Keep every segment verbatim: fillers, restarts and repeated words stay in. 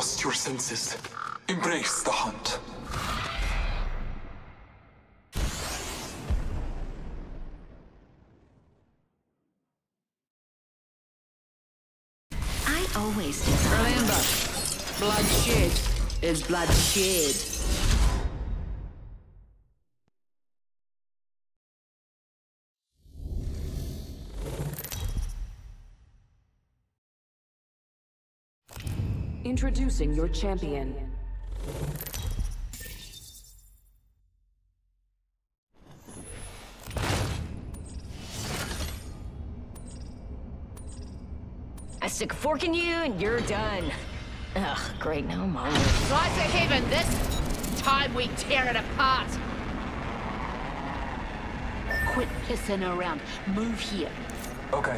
lost your senses. Embrace the hunt. I always decide. Remember, bloodshed is bloodshed. Introducing your champion. I stick a fork in you and you're done. Ugh, great, now I'm hungry. Slice of heaven, this time we tear it apart. Quit pissing around. Move here. Okay.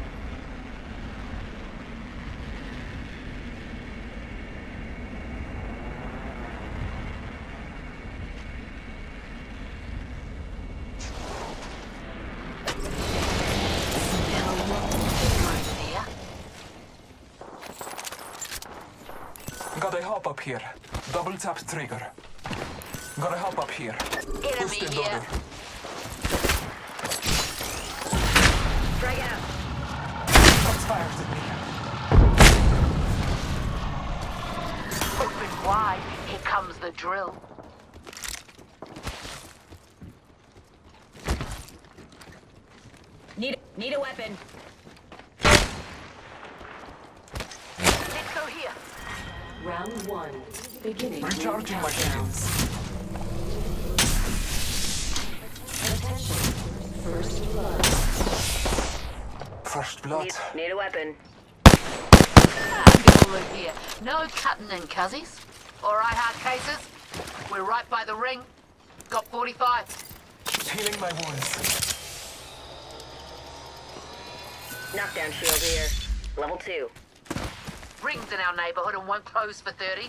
Gotta hop up here. Double tap trigger. Gotta hop up here. Enemy Push the here. door. Drag out. Shots fired at me. Open wide. Here comes the drill. Need need a weapon. Let's go here. Round one. Beginning. Recharging my shields. Attention. First blood. First blood. Need, need a weapon. Get over here. No cutting in, cuzzies. All right, hard cases. We're right by the ring. Got forty-five. Healing my wounds. Knockdown shield here. Level two. Rings in our neighborhood and won't close for thirty.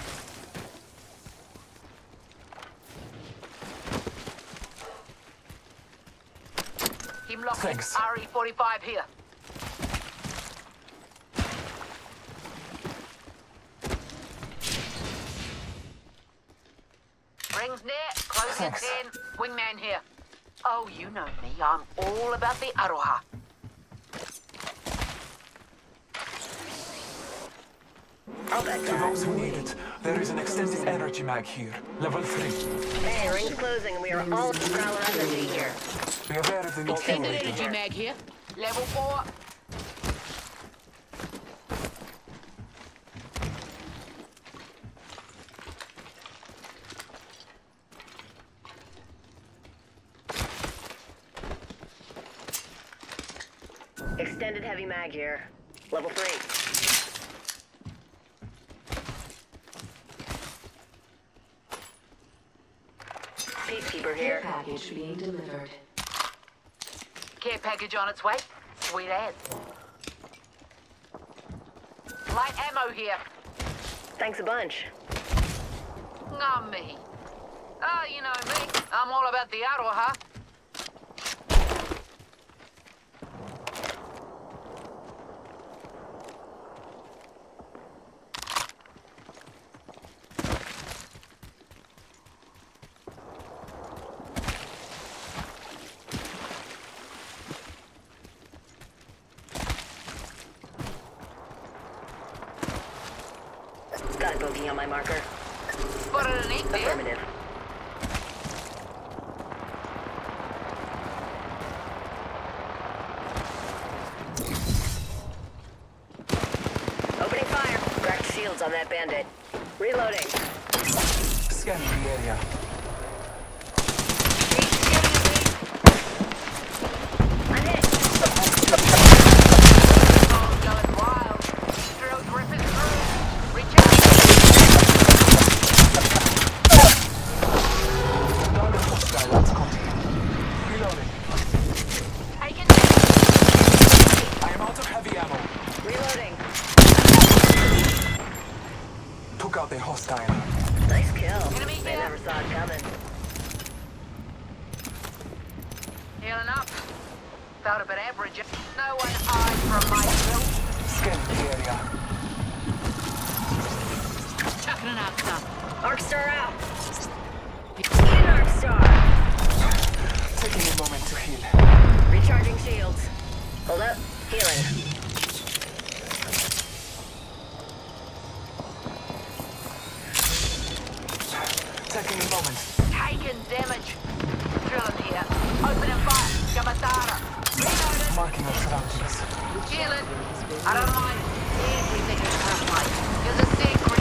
Hemlock Thanks. R E forty-five here. Rings near, close in Thanks. ten. Wingman here. Oh, you know me. I'm all about the aroha. I'll bet To that. those who need it, there is an extended energy mag here. Level three. Hey, ring's closing and we are all Prowler energy here. Be aware of the new Extended fuel energy rating. mag here. Level four. Extended heavy mag here. Level three. Peacekeeper here. Package being delivered. Care package on its way. Sweet as. Light ammo here. Thanks a bunch. Not me. Ah, you know me. I'm all about the aroha. Got a bogey on my marker. Spotted an ink there. Affirmative. Opening fire. Cracked shields on that bandit. Reloading. Scanning the area. I'm hit. Oh, going wild. Drills ripping through. Reach out. Another hostile that's contact. Reloading. Take it. I am out of heavy ammo. Reloading. Took out a hostile. Nice kill. Enemy They here. never saw it coming. Healing up. Felt a bit average. No one hides from my hill. Scanning the area. Marking an Arcstar. Arcstar out. In Arcstar. Taking a moment to heal. Recharging shields. Hold up. Healing. Taking a moment. Taking damage. Drilling here. Opening fire. Gamatara. Reloaded. Marking our surroundings. Healing. I don't mind. Everything is perfect. Here's a secret.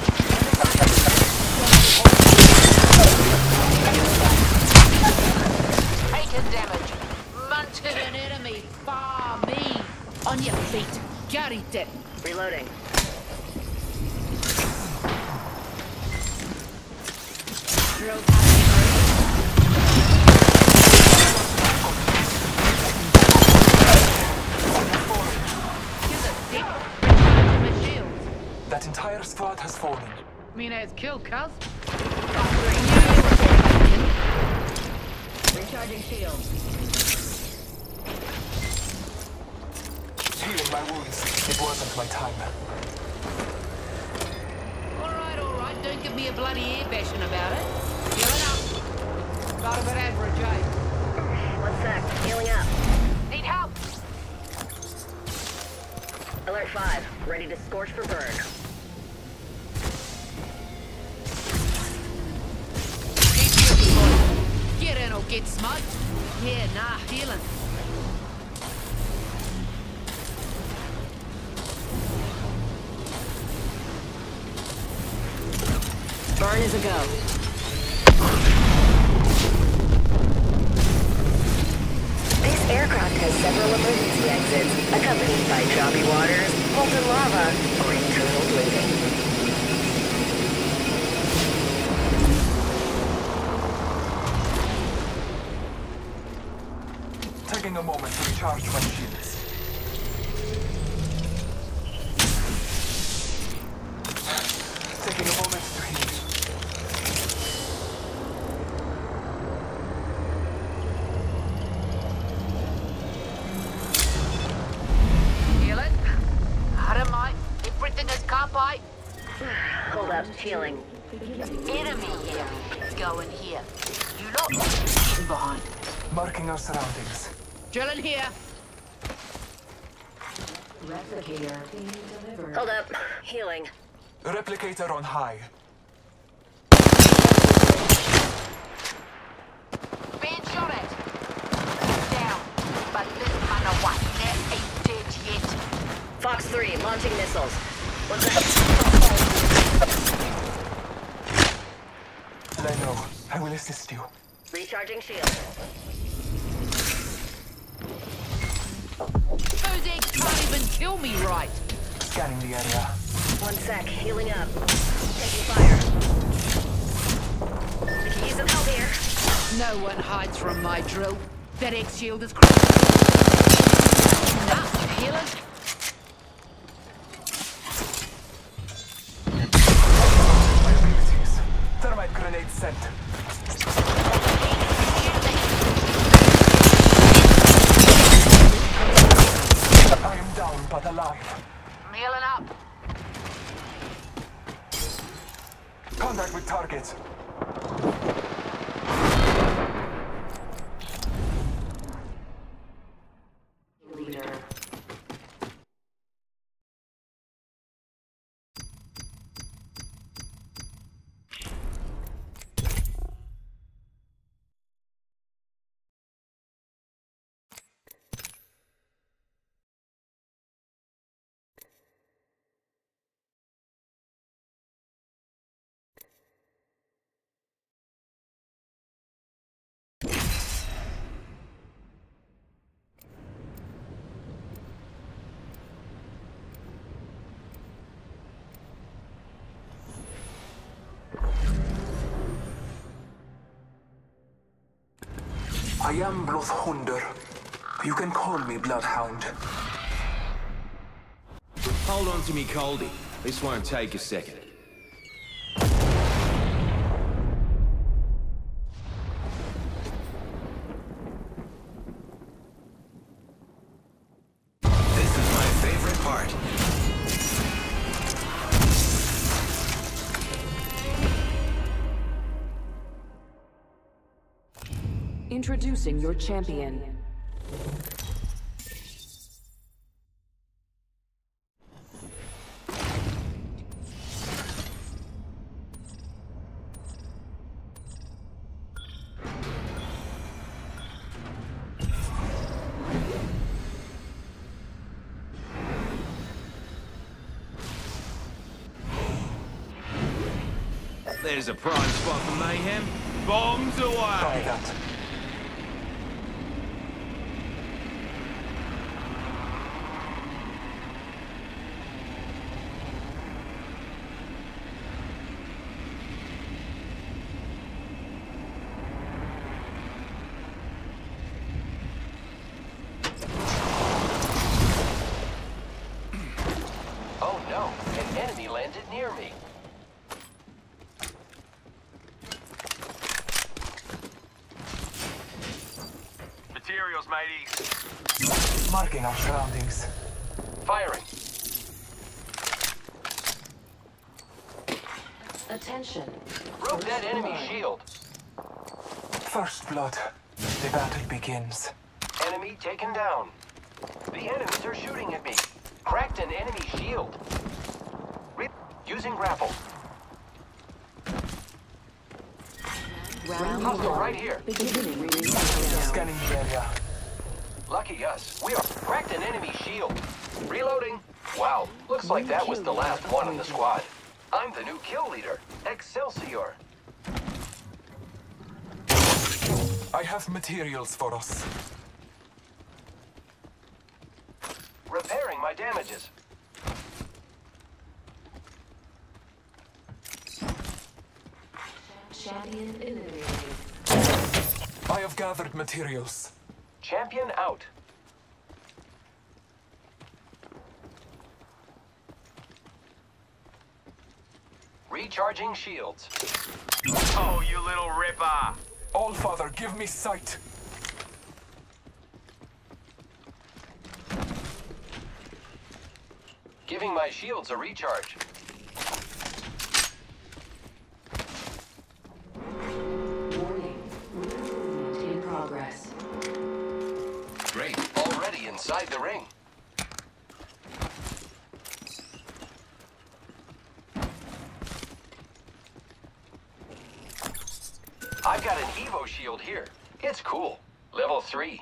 Taking damage. Munted an enemy. Far me. On your feet. Carry it. Reloading. Drill passing. Here's a dip. Recharging my shields. That entire squad has fallen. Mina is killed, cuz. Recharging shields. Healing my wounds. It wasn't my time. Alright, alright, don't give me a bloody ear bashing about it. Healing up. Got a bit average, eh? One sec. Healing up. Need help. Alert five. Ready to scorch for burn. Keep moving, boy. Get in or get smoked. Yeah, nah, healing. Burn is a go. This aircraft has several emergency exits, accompanied by choppy waters, molten lava, or internal bleeding. Taking a moment to recharge my shields. Taking a moment to heal. Healing. I don't mind. Everything is carbide. Hold up. Healing. Enemy here. Going here. You lot getting behind. Marking our surroundings. Drilling here. Replicator being delivered. Hold up. Healing. Replicator on high. Being shot at. Down. But this man of what ain't dead yet. Fox three. Launching missiles. What's that? Leno, I will assist you. Recharging shield. Those eggs can't even kill me right. Scanning the area. One sec. Healing up. Taking fire. We can use some help here. No one hides from my drill. That egg shield is cracked. Nah, healing. My abilities. Thermite grenade sent. I am down but alive. I'm healing up. Contact with target. Leader. I am Bloodhunder. You can call me Bloodhound. Hold on to me, Coldy. This won't take a second. This is my favorite part. Introducing your champion. There's a prime spot for mayhem. Bombs Try away! that. Oh no, an enemy landed near me. Materials, mateys. Marking our surroundings. Firing. Attention. Broke that enemy shield. First blood. The battle begins. Enemy taken down. The enemies are shooting at me. Cracked an enemy shield. Re using grapple. Round Hostile one. right here. Beginning ring countdown. Scanning the area. Lucky us. We are cracked an enemy shield. Reloading. Wow, looks like that was the last one in the squad. I'm the new kill leader. Excelsior. I have materials for us. Repairing my damages. Champion eliminated. I have gathered materials. Champion out. Recharging shields. Oh, you little ripper! Allfather, give me sight. Giving my shields a recharge. Warning. Movement in progress. Great. Already inside the ring. I've got an Evo shield here. It's cool. Level three.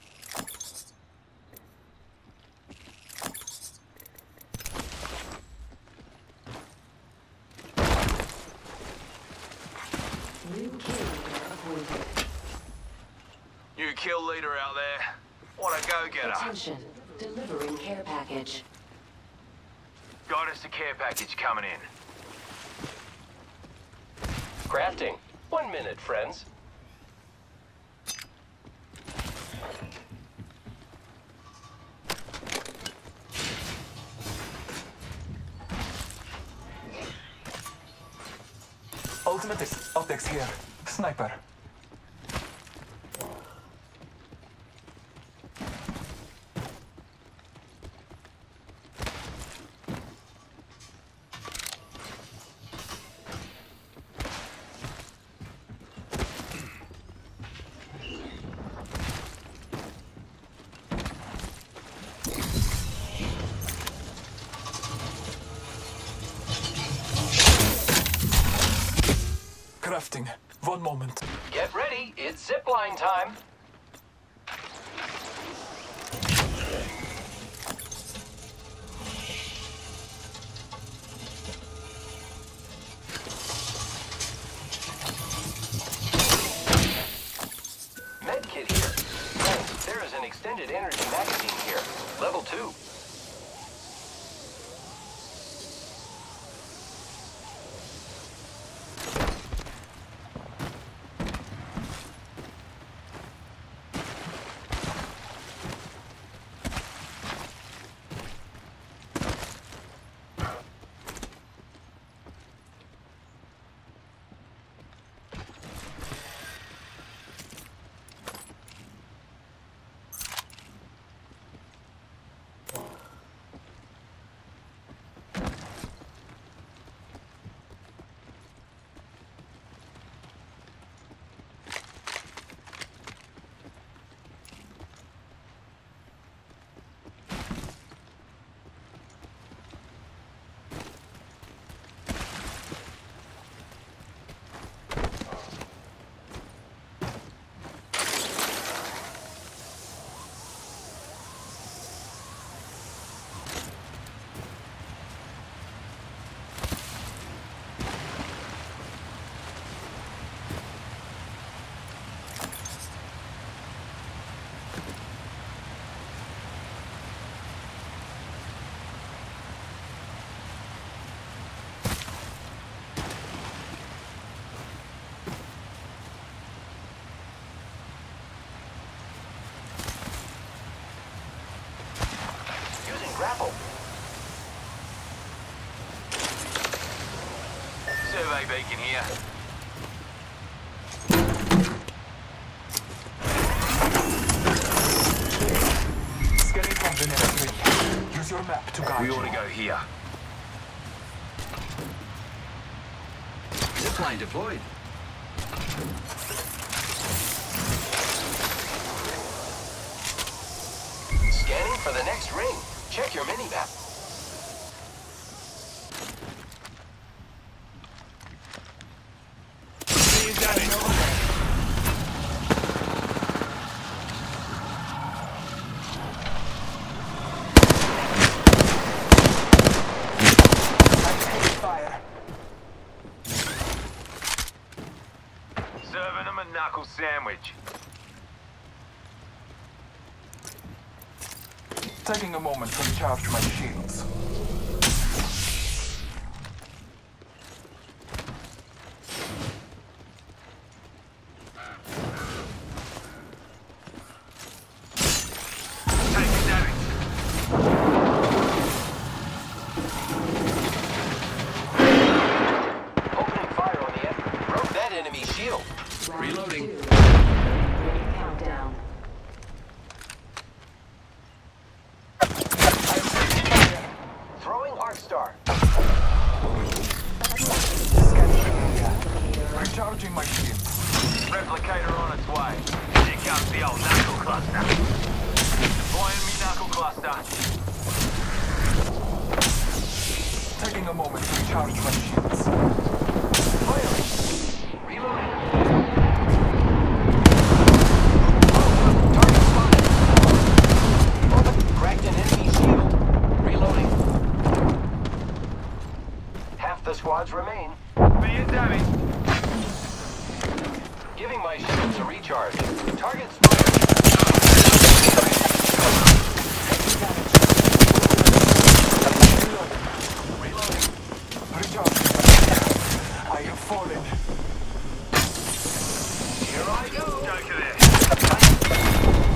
New kill leader appointed. You kill leader out there. What a go-getter. Attention. Delivering care package. Got us a care package coming in. Crafting. One minute, friends. Ultimate is optics here. Sniper. Crafting. One moment. Get ready. It's zipline time. Medkit here. Friends, there is an extended energy magazine here. Level two. beacon here. Scanning from the next ring. Use your map to guide We you. ought to go here. Zipline deployed. Scanning for the next ring. Check your mini-map. Seeing damage. Fire. Serving them a knuckle sandwich. Taking a moment to recharge my shields. Taking damage. Opening fire on the enemy. Broke that enemy shield. Round Reloading. two. Ring countdown. Throwing Arc Star. Scanning area. Recharging my shields. Replicator on its way. Here comes the old knuckle cluster. Deploying me knuckle cluster. Taking a moment to recharge my shields. Firing. Reloading. Target spotted. Oh, cracked an enemy shield. Reloading. Half the squads remain. Being damaged. Giving my shields a recharge. Target spotted. Reloading. Recharging. I have fallen. Here I go. Joker there.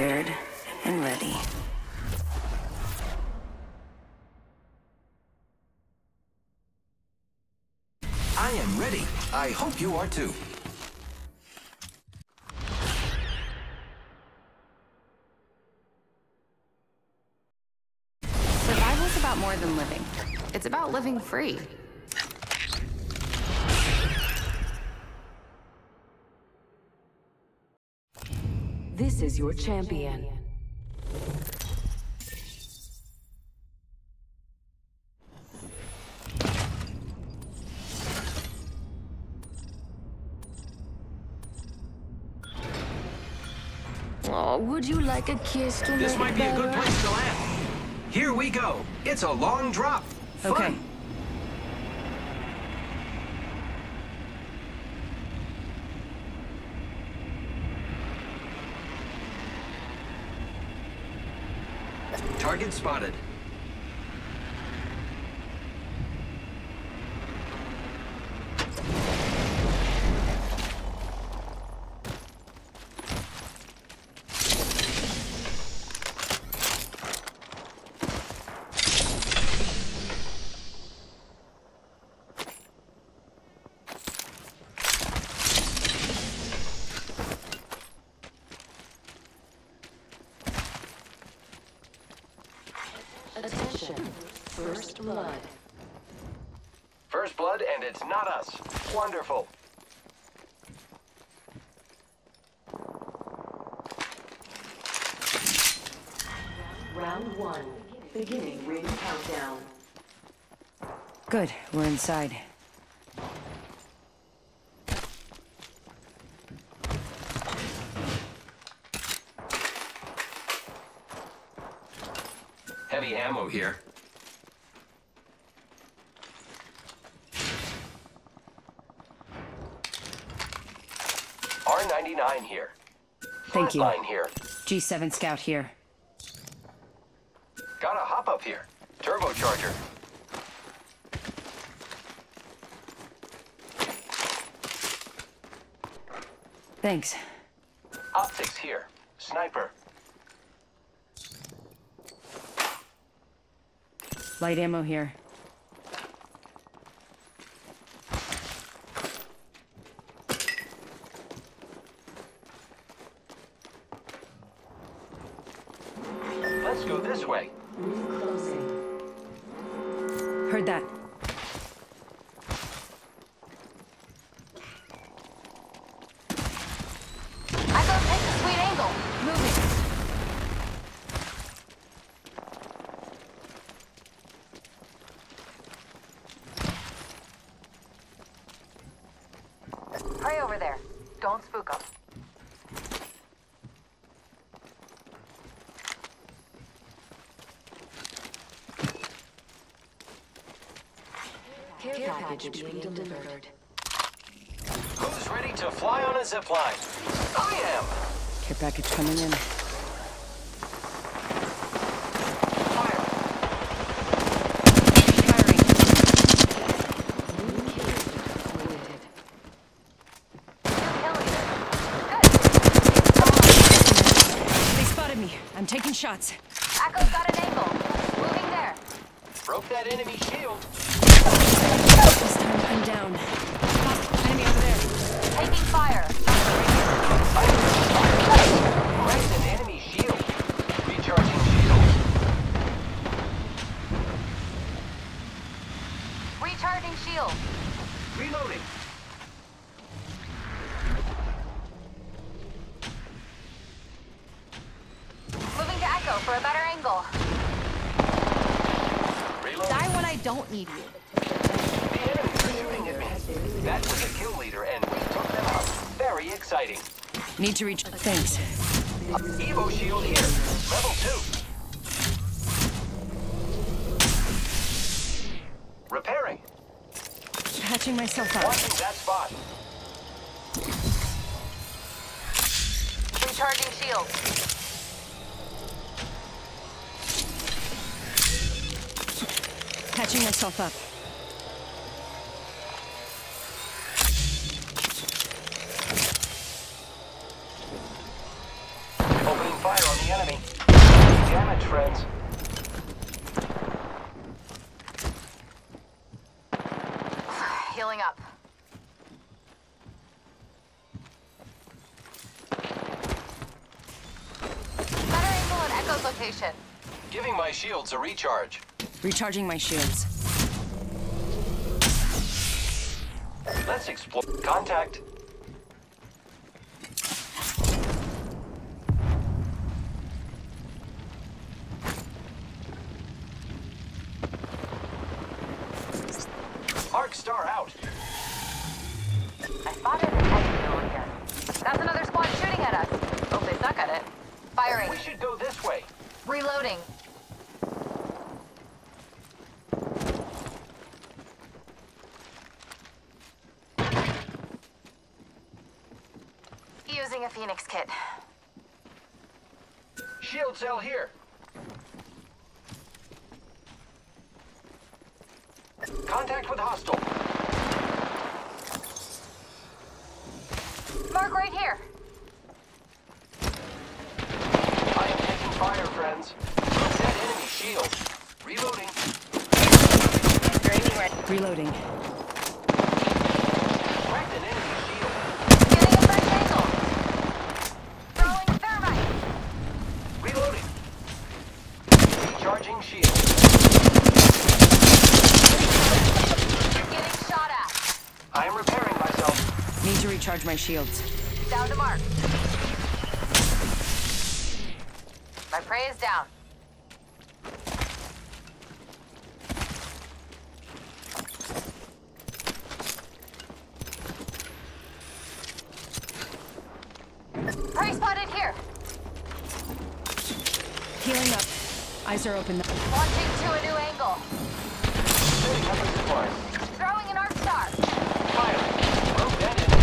prepared and ready. I am ready. I hope you are too. Survival's about more than living. It's about living free. This is your champion. Oh, would you like a kiss to This make might it be a good better? place to land. Here we go. It's a long drop. Fun. Okay. Target spotted. Attention. First blood. First blood, and it's not us. Wonderful. Round one. Beginning ring countdown. Good, we're inside. Heavy ammo here. R ninety-nine here. Thank you. Flatline here. G seven Scout here. Got a hop up here. Turbocharger. Thanks. Optics here. Sniper. Light ammo here. Let's go this way. Ring closing. Heard that. I go take a sweet angle. Moving. Pray over there. Don't spook them. Care package being delivered. Who's ready to fly on a zipline? I am. Care package coming in. Fire. Firing. New kill awaited. They spotted me. I'm taking shots. Echo's got an angle. Moving there. Broke that enemy shield. This time I'm down. Lost enemy over there. Taking fire. Cracked an enemy shield. Recharging shield. Recharging shield. Reloading. Moving to Echo for a better angle. Reloading. Die when I don't need you. The enemies are shooting at me. That was a kill leader, and we took them out. Very exciting. Need to reach. Thanks. Evo shield here. Level two. Repairing. Patching myself up. Watching that spot. Recharging shield. Patching myself up. Opening fire on patch, friends. Healing up. Better angle at Echo's location. Giving my shields a recharge. Recharging my shields. Let's explore. Contact. Arc Star out. I spotted an enemy over here. That's another squad shooting at us. Hope they suck at it. Firing. We should go this way. Reloading. Using a Phoenix kit. Shield cell here. Contact with hostile. Mark right here. I am taking fire, friends. Dead enemy shield. Reloading. Reloading. Cracked an enemy shield. Getting a fresh angle. Throwing thermite. Reloading. Recharging shield. Getting shot at. I am repairing myself. Need to recharge my shields. Down to mark. My prey is down. Prey spotted here. Healing up. Eyes are open. Launching to a new angle. Setting up a supply. Throwing an arc star. Fire. Broke that enemy.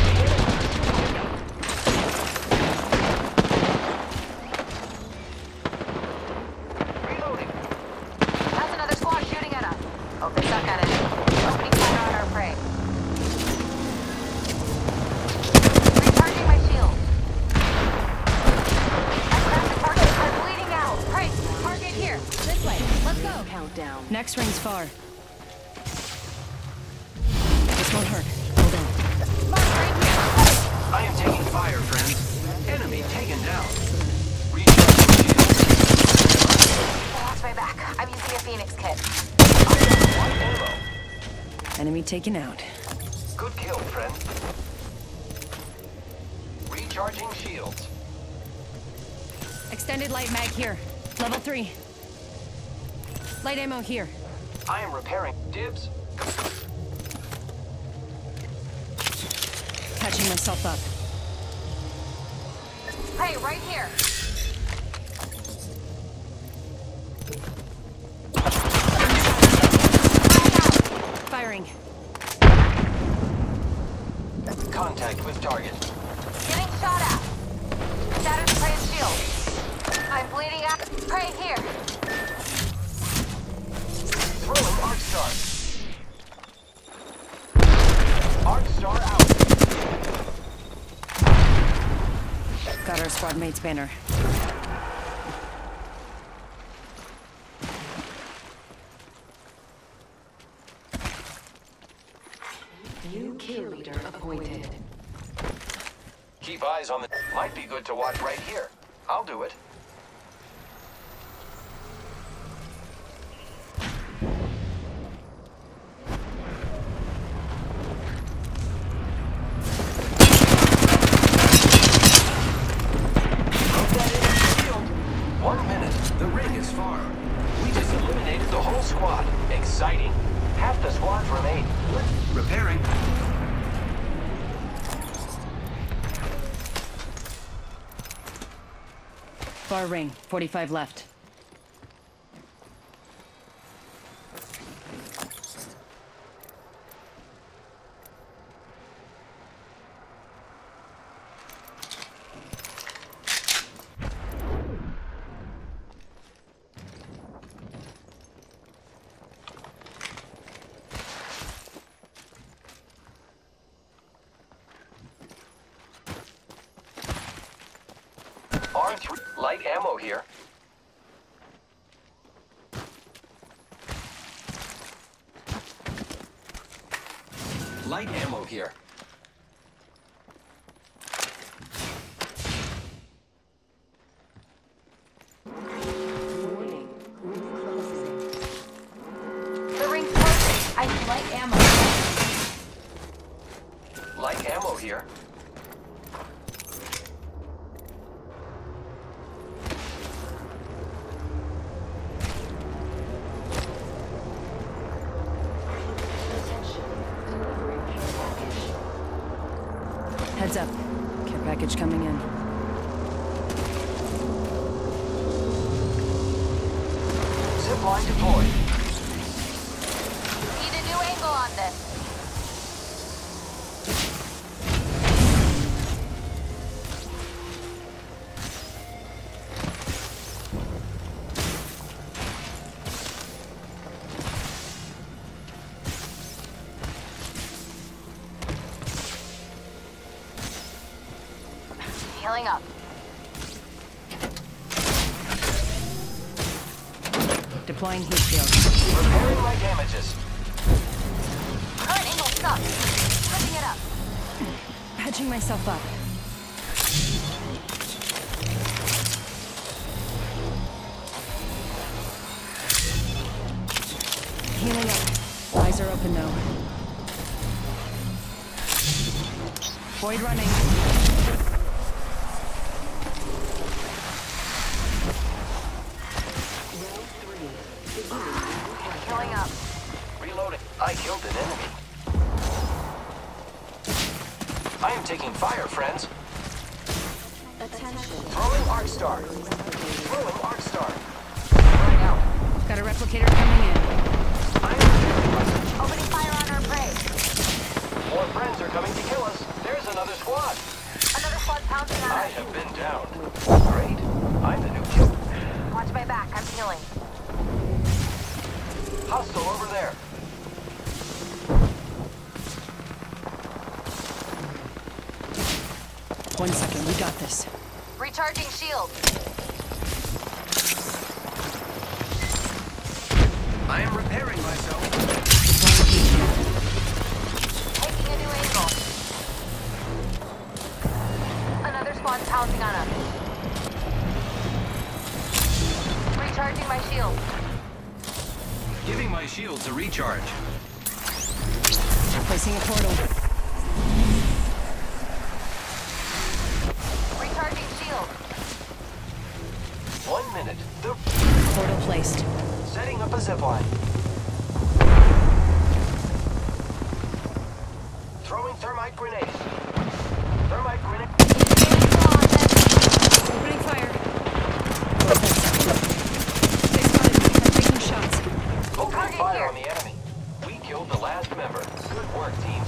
Reloading. That's another squad shooting at us. Hope they suck at it. Opening fire on our prey. Recharging my shield. I cracked the target. I'm bleeding out. Prey, target here. This way. Let's go. Countdown. Next ring's far. This won't hurt. Hold on. Mark right here. I am taking fire, friends. Enemy taken down. Recharging I lost my back. I'm using a Phoenix kit. One ammo. Enemy taken out. Good kill, friend. Recharging shields. Extended light mag here. Level three. Light ammo here. I am repairing. Dibs. Catching myself up. Prey right here. Firing. Contact with target. Getting shot at. Shattered the prey's shield. I'm bleeding out. Prey here. Throwing Arc Star. Arc Star out. Got our squad mate's banner. New kill leader appointed. Keep eyes on the... Might be good to watch right here. I'll do it. One minute. The ring is far. We just eliminated the whole squad. Exciting. Half the squads remain. Repairing. Far ring. forty-five left. R three. Light ammo here. Light ammo here. Warning. Roof closing. The ring's closing. I need light ammo. Light ammo here. Attention. Delivering care package. Heads up. Care package coming in. Zip line deployed. Need a new angle on this. Healing up. Deploying heat shield. Repairing my damages. Current angle sucks. Switching it up. Patching myself up. Healing up. Eyes are open though. Void running. Round three. Beginning new countdown. Healing up. Reloading. I killed an enemy. I am taking fire, friends. Attention. Throwing Arc Star. Throwing Arc Star. Running out. Got a replicator coming in. I am Opening fire on our prey. More friends are coming to kill us. There's another squad. Another squad pouncing on I us. have been down. Great. I'm the new kill. Watch my back. I'm healing. Hostile over there. One second, we got this. Recharging shield. I am repairing myself. Taking a new angle. Another squad pouncing on us. Recharging my shield. Giving my shields a recharge. Placing a portal. Recharging shield. One minute. The Portal placed. setting up a zipline. Throwing thermite grenades. Thermite grenade. Opening fire. They spotted me. I'm taking shots. Opening Target fire here. on the enemy. We killed the last member. Good work, team.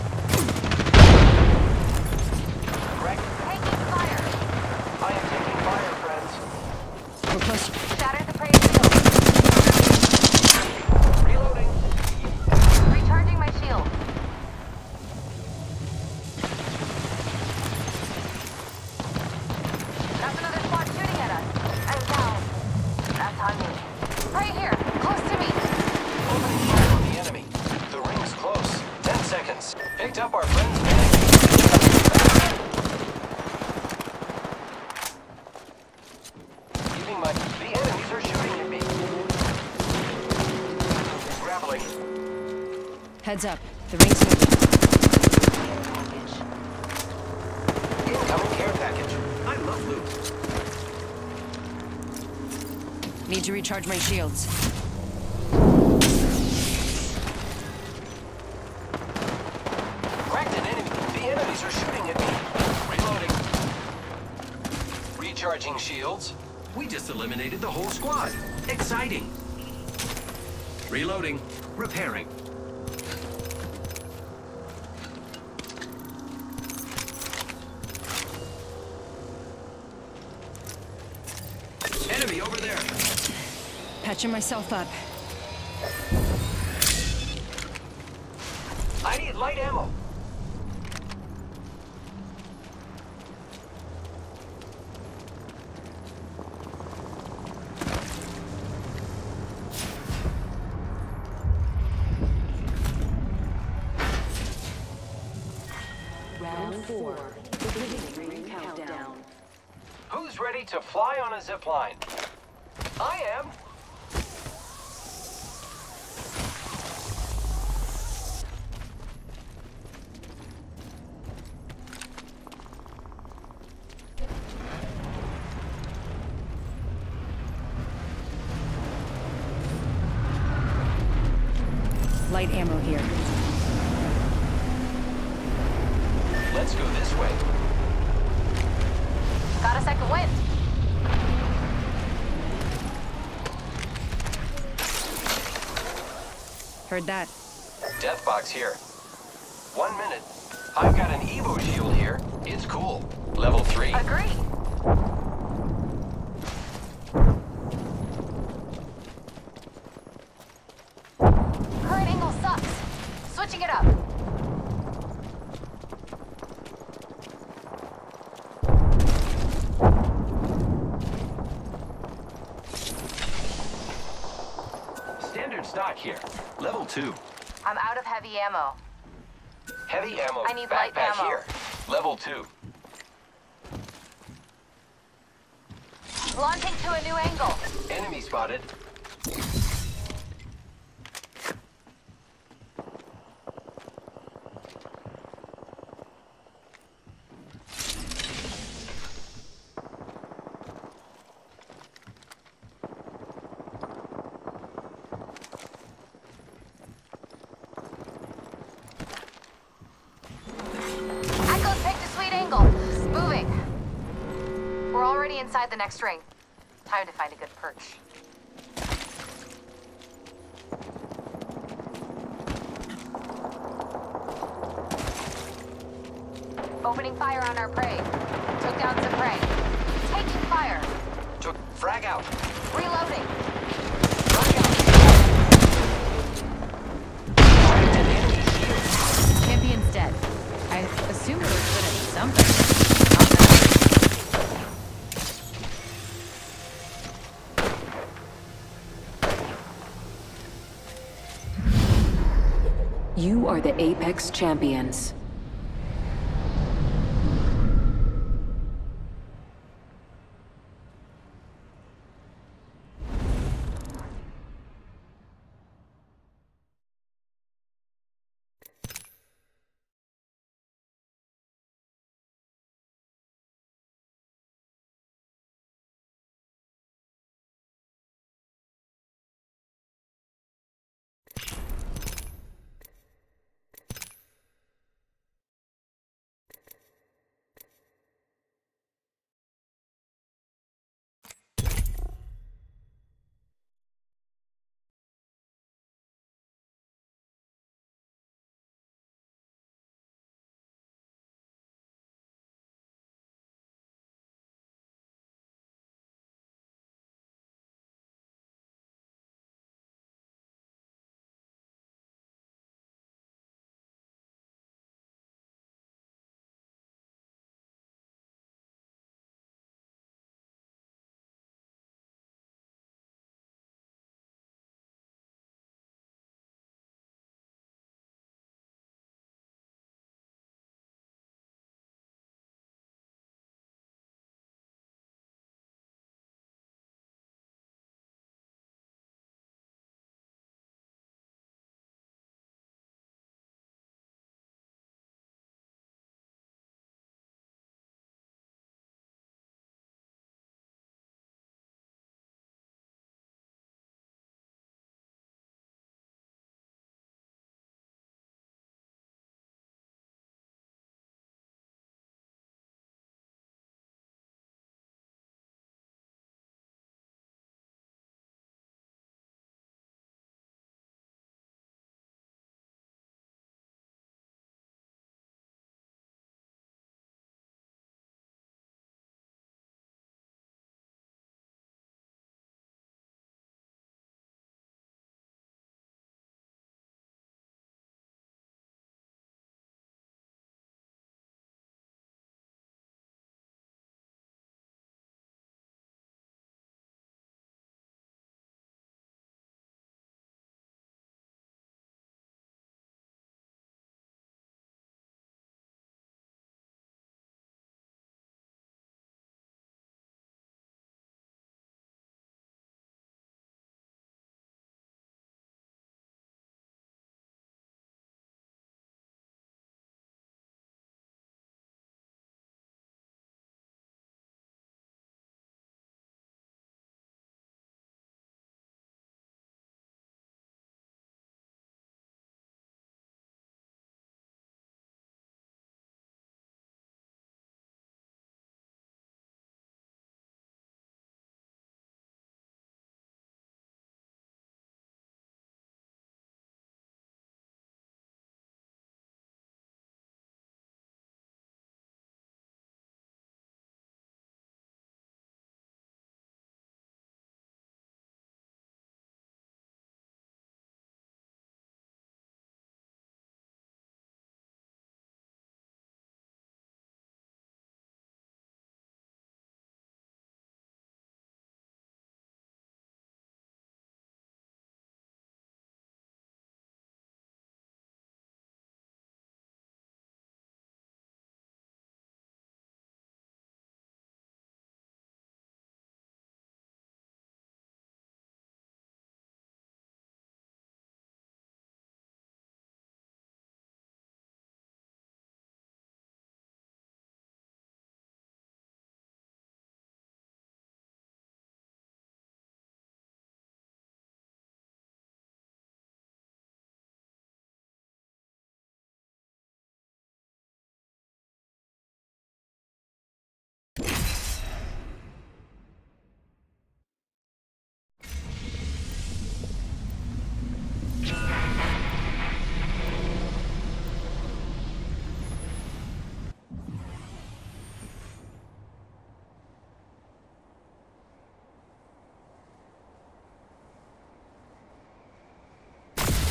Correct. Taking fire. I am taking fire, friends. We're close. Shattered the prey shield. Reloading. Recharging my shield. That's another squad shooting at us. I'm down. That's on me. Right here, close to me. Opening fire on the enemy. The ring's close. Ten seconds. Picked up our friend's man. Giving my... The enemies are shooting at me. Grappling. Heads up. The ring's moving. Incoming care package. I love loot. Need to recharge my shields. Cracked an enemy. The enemies are shooting at me. Reloading. Recharging shields. We just eliminated the whole squad. Exciting. Reloading. Repairing. Enemy over there. Patching myself up. I need light ammo. four. Beginning ring countdown. Who's ready to fly on a zip line? I am. Light ammo here. Let's go this way. Got a second wind. Heard that. Death box here. One minute. I've got an Evo shield here. It's cool. Level three. Agree. Current angle sucks. Switching it up. Standard stock here. Level two. I'm out of heavy ammo. Heavy ammo. I need light backpack ammo. here. Level two. Launching to a new angle. Enemy spotted. Echo's picked a sweet angle. Moving. We're already inside the next ring. Time to find a good perch. Opening fire on our prey. Took down some prey. Taking fire. Took frag out. Reloading. Frag out. Cracked an enemy shield. Champion's dead. I assume we were good at something. You are the Apex Champions.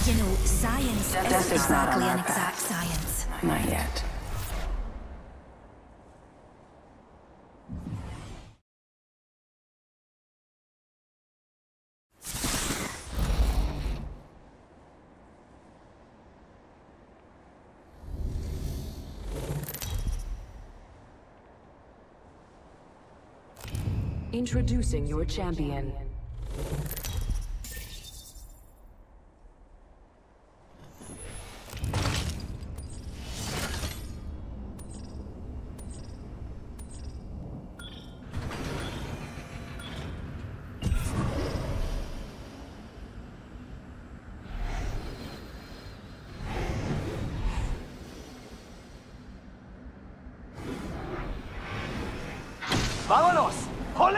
You know, science Death isn't is not on exactly our an exact path. science. Not yet. Introducing your champion. ¡Vámonos! ¡Olé!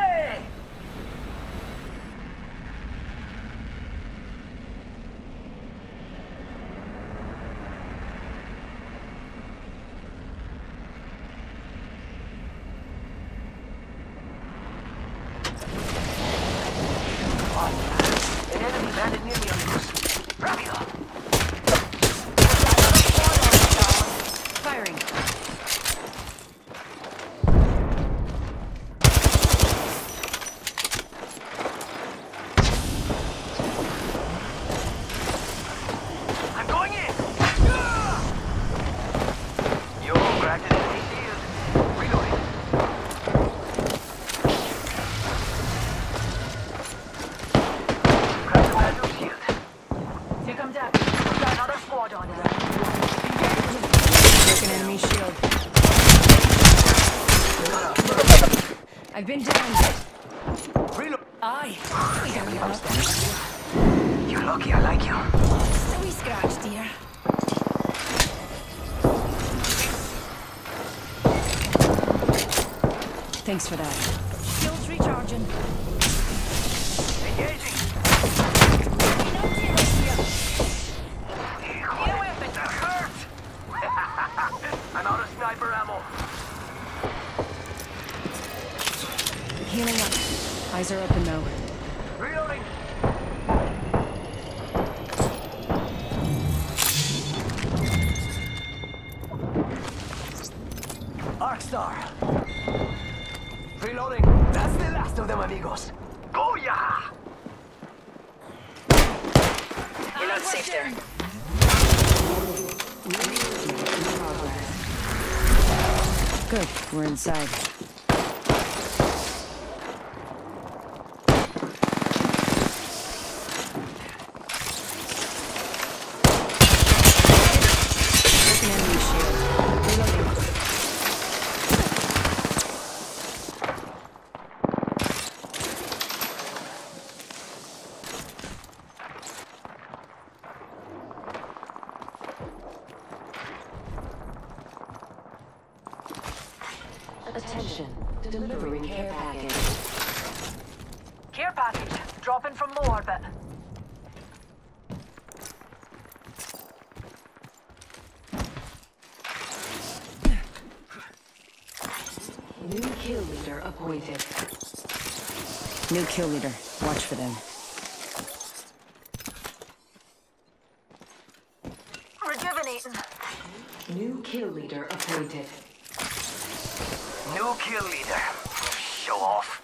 El enemy landed near me, amigos. ¡Rápido! Firing. I'm going in! Yo, cracked an enemy shield. Reloading. Cracked a magic shield. Here comes that. Got another squad on it. Broken enemy shield. I've been down. Reload. Aye. You're lucky I like you. So we scratched, dear. Thanks for that. Shields recharging. Engaging. That hurt! I'm out of sniper ammo. Healing up. Eyes are open though. Reloading. Arcstar. Reloading. That's the last of them, amigos. Booyah! You're not safe there. Good. We're inside. Broken enemy shield. Reloading. Attention. Delivering care package. Care package. Dropping from low orbit. New kill leader appointed. New kill leader. Watch for them. Rejuvenating. New kill leader appointed. New kill leader. Show off.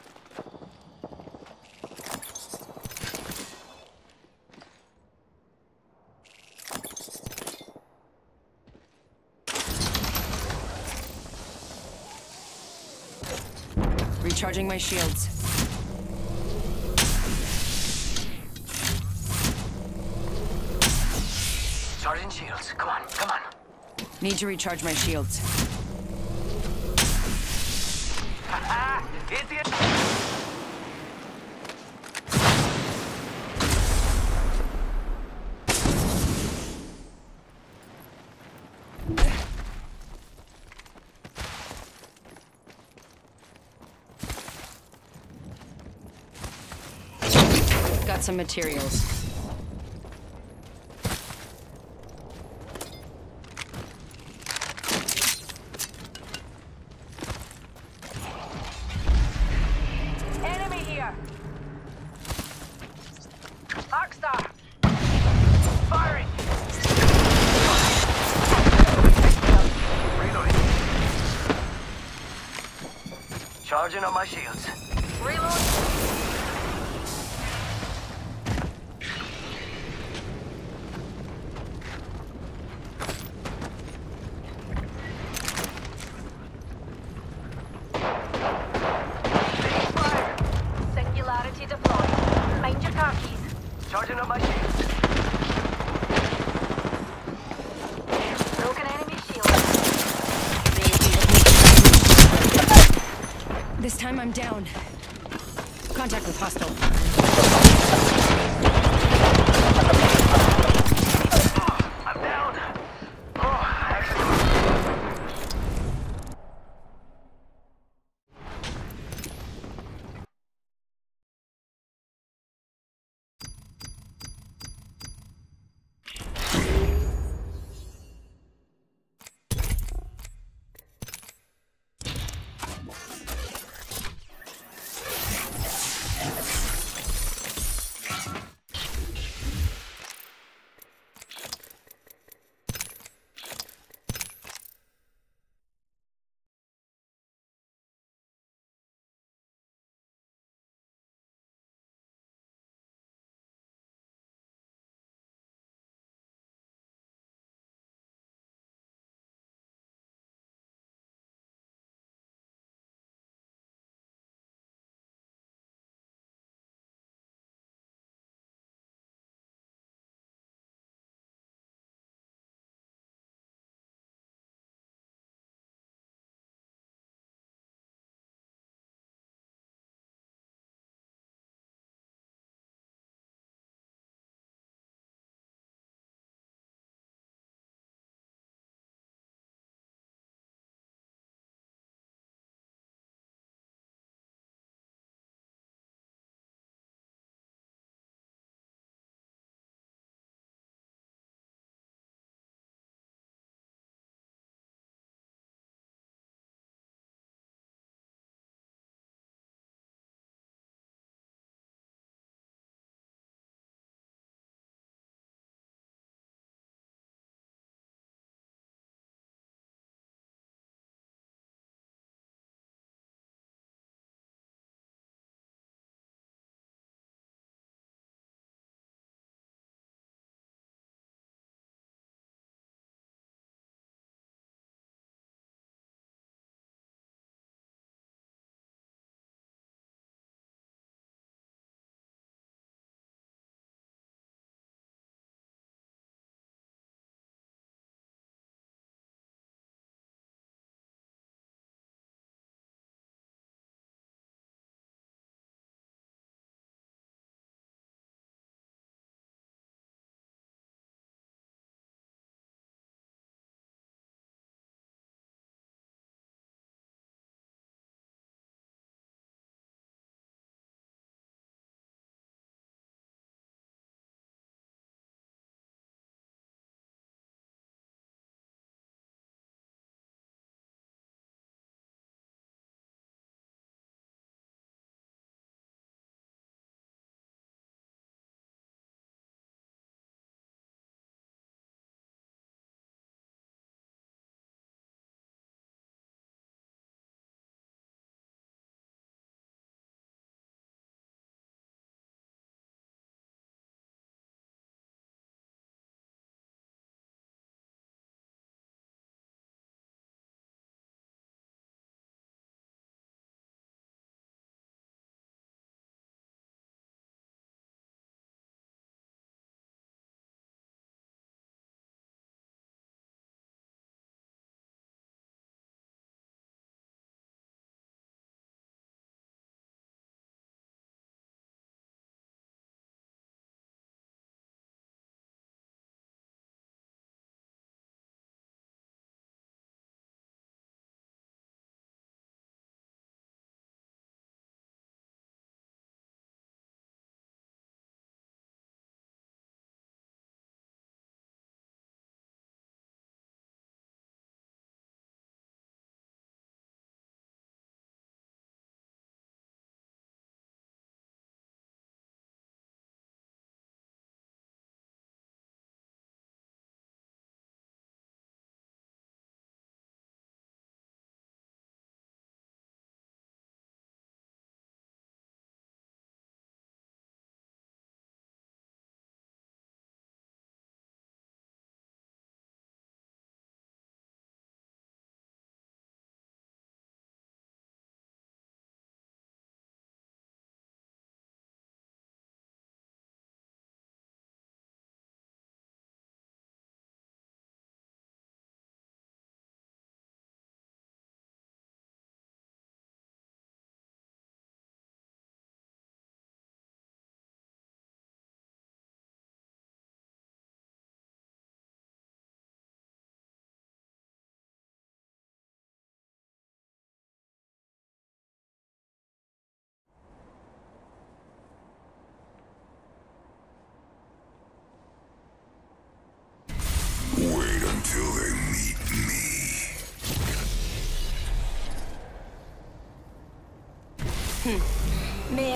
Recharging my shields. Charging shields. Come on, come on. Need to recharge my shields. Haha! Idiot! Got some materials. Enemy here! Arcstar! Charging on my shields. Reload. Singularity deployed. Mind your car keys. Charging on my shields. Broken enemy shield. This time I'm down. Contact with hostile. I'm down. Oh, excellent.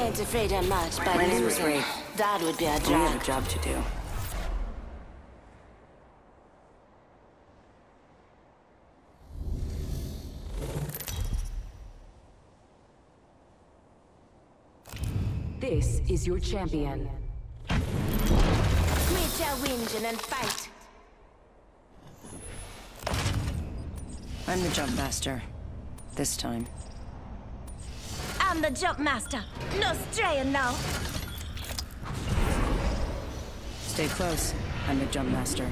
ain't afraid of much, but My name is Ray. that would be a We have drag. a job to do. This is your champion. Quit your whinging and fight. I'm the jump master. This time. I'm the jump master. No straying now. Stay close. I'm the jump master.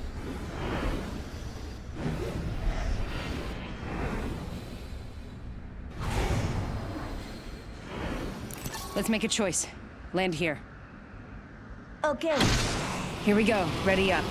Let's make a choice. Land here. Okay. Here we go. Ready up.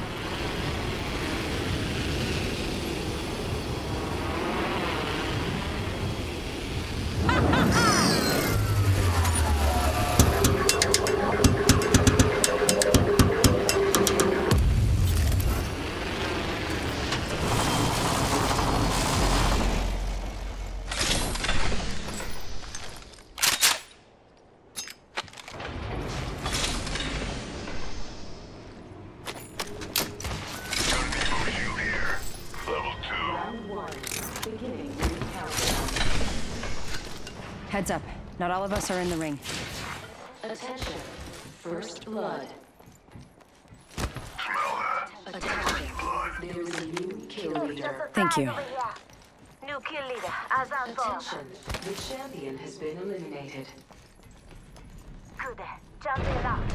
Heads up. Not all of us are in the ring. Attention. First blood. Attention. There is a new kill leader. Thank you. New kill leader. As I thought. Attention. The champion has been eliminated. Good. Jump it up.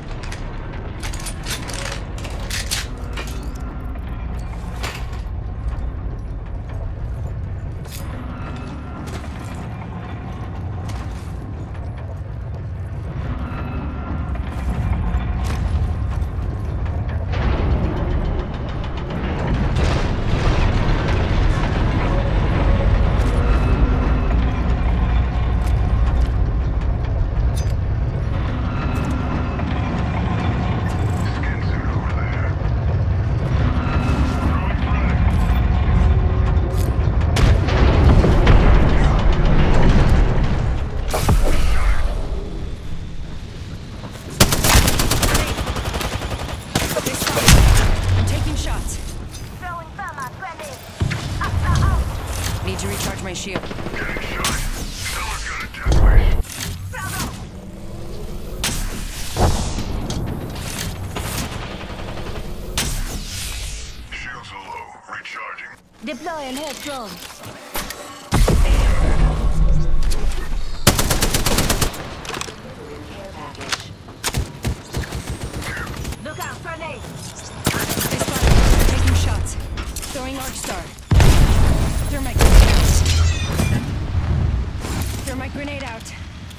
Need to recharge my shield. Shields are low. Recharging. Deploying head drone. Look out, grenade! They spotted. Taking shots. Throwing Arc Star. Thermite grenade out. Thermite grenade out.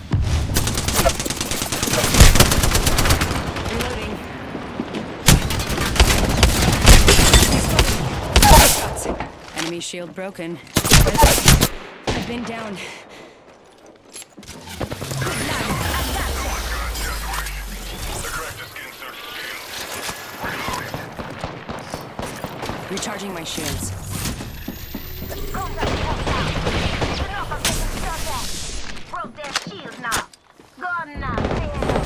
Reloading. Shots. Enemy shield broken. I've been down. Recharging my shields. Broke their shields now. Gone now. Say hello.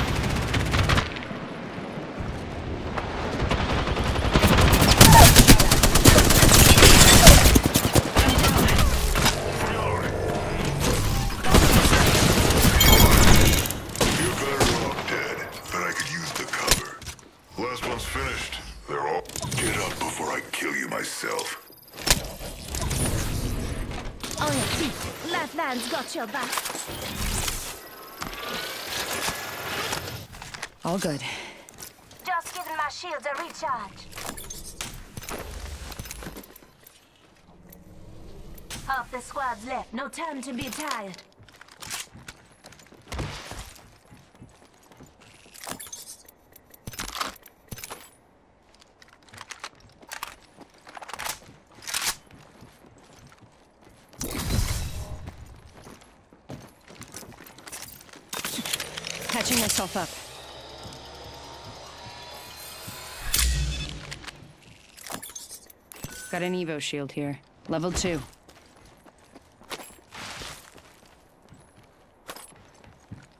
You're better off dead, but I could use the cover. Last one's finished. They're all... Get up before I kill you myself. On your feet. Lifelines got your back. All good. Just giving my shields a recharge. Half the squad's left. No time to be tired. Patching myself up. Got an Evo shield here. Level two.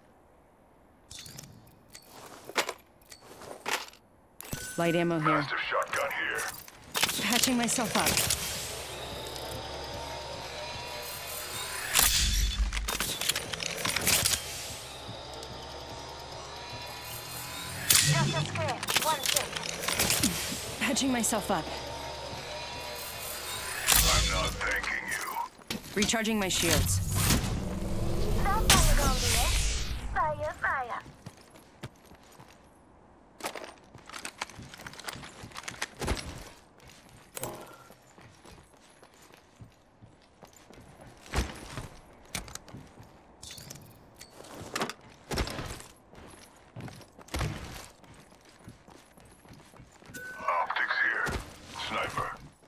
Light ammo here. Master shotgun here. Patching myself up. Just a square. One sec. Patching myself up. I'm not thanking you. Recharging my shields. Now fire down there. Fire, fire. Optics here. Sniper.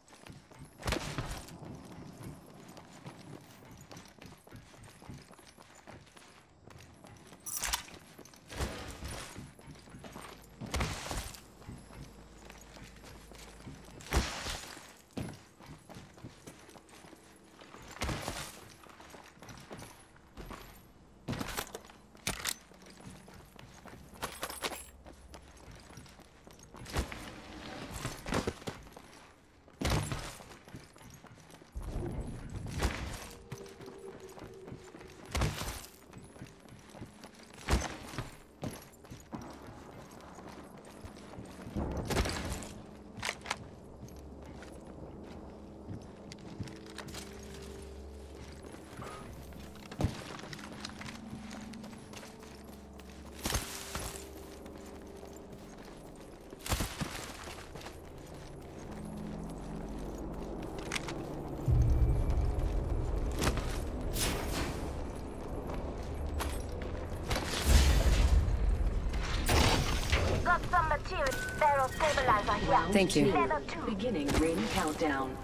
Got some material. Barrel stabilizer here. Round Thank you. two. Level two. Beginning ring countdown.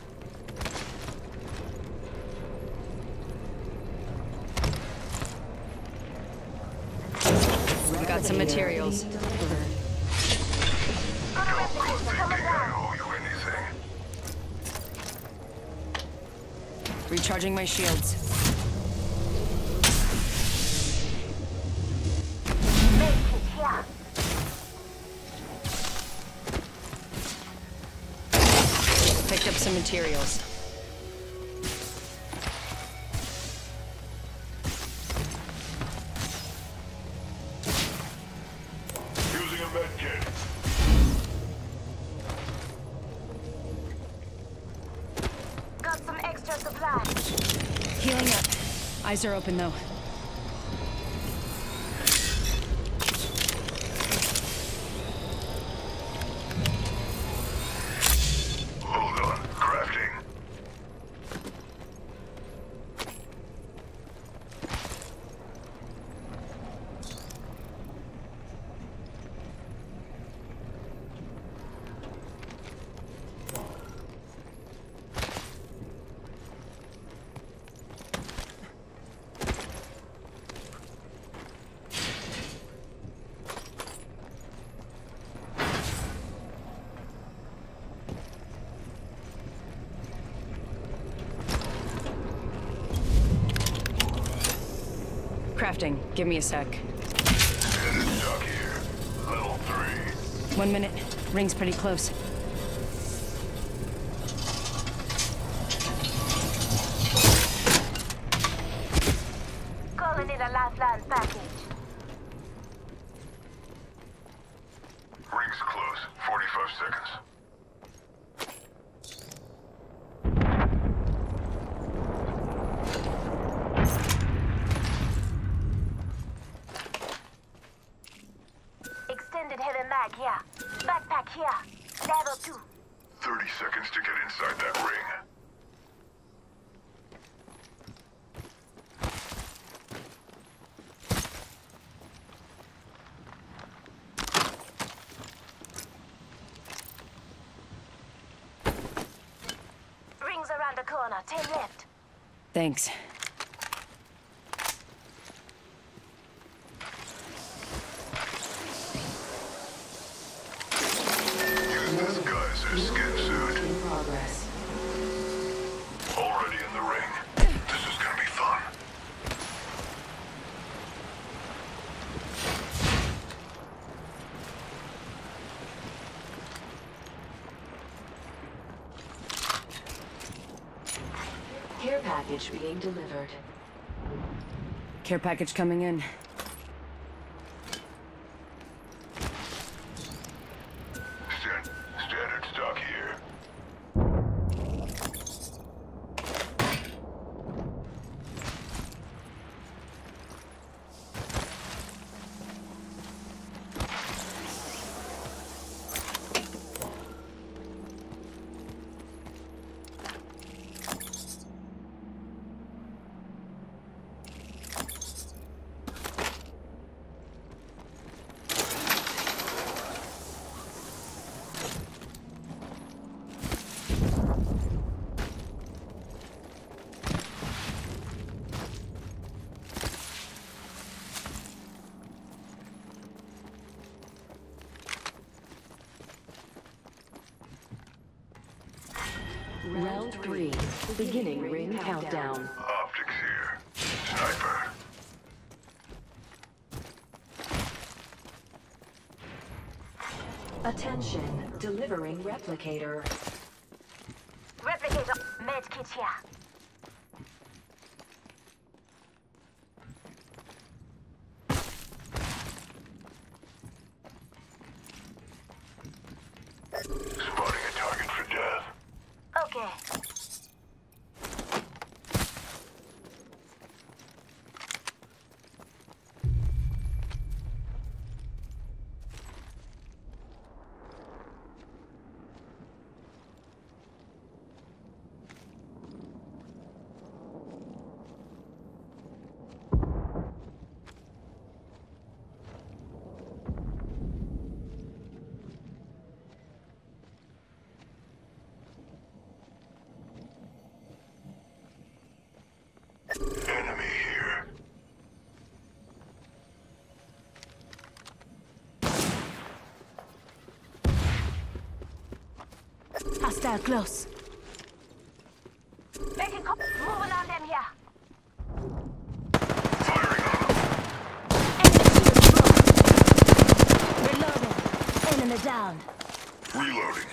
We got some materials. Gonna replicate. Coming Thinking I down. owe you anything. Recharging my shields. Make it here. Picked up some materials. Using a med kit. Got some extra supplies. Healing up. Eyes are open though. Hold on. Crafting. Crafting. Give me a sec. Headed stuck here. Level three. One minute. Ring's pretty close. Calling in a lifeline package. Ring's close. forty-five seconds. Extended heavy mag here. Backpack here. Level two. thirty seconds to get inside that ring. Rings around the corner. Ten left. Thanks. Use this guy's skin suit. In progress. Already in the ring. This is gonna be fun. package being delivered. Care package coming in. Stand, standard stock here. Round three. Beginning ring countdown. Optics here. Sniper. Attention. Delivering replicator. Replicator, med kit here. Spotting a target for death. Okay. Enemy here. Hostile close. Making co- moving on them here. Firing on them. Reloading. Enemy down. Reloading.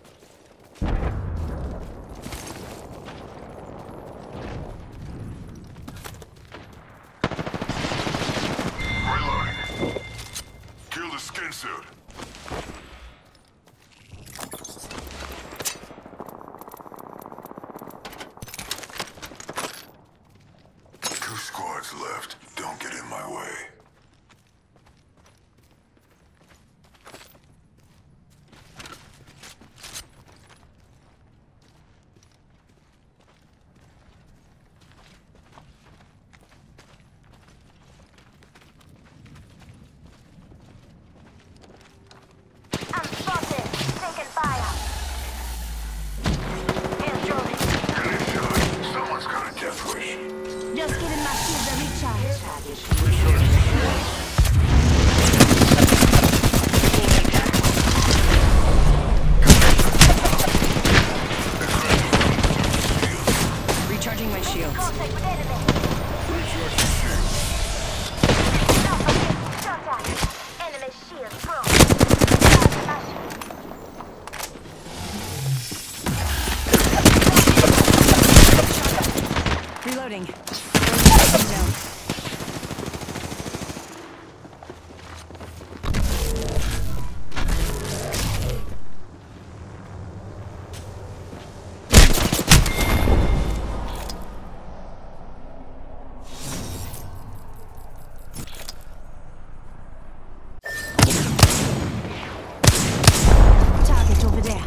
Reloading. Kill the skin suit. Two squads left. Don't get in my way. I'm spotted. Taking fire. Airdrop. Good shot. Someone's got a death wish. Just giving my shield a recharge. Package. Recharging my shields. Contact with enemy. Contact. Enemy shield broke. Reloading. Down. Target over there.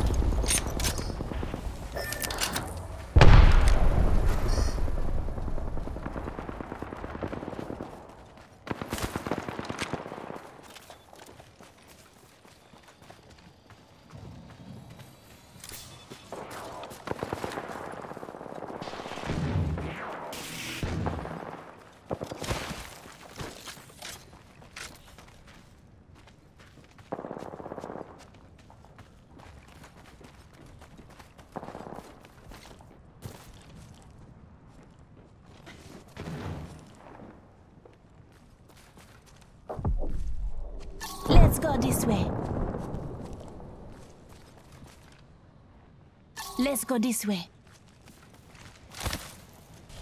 Let's go this way. Let's go this way.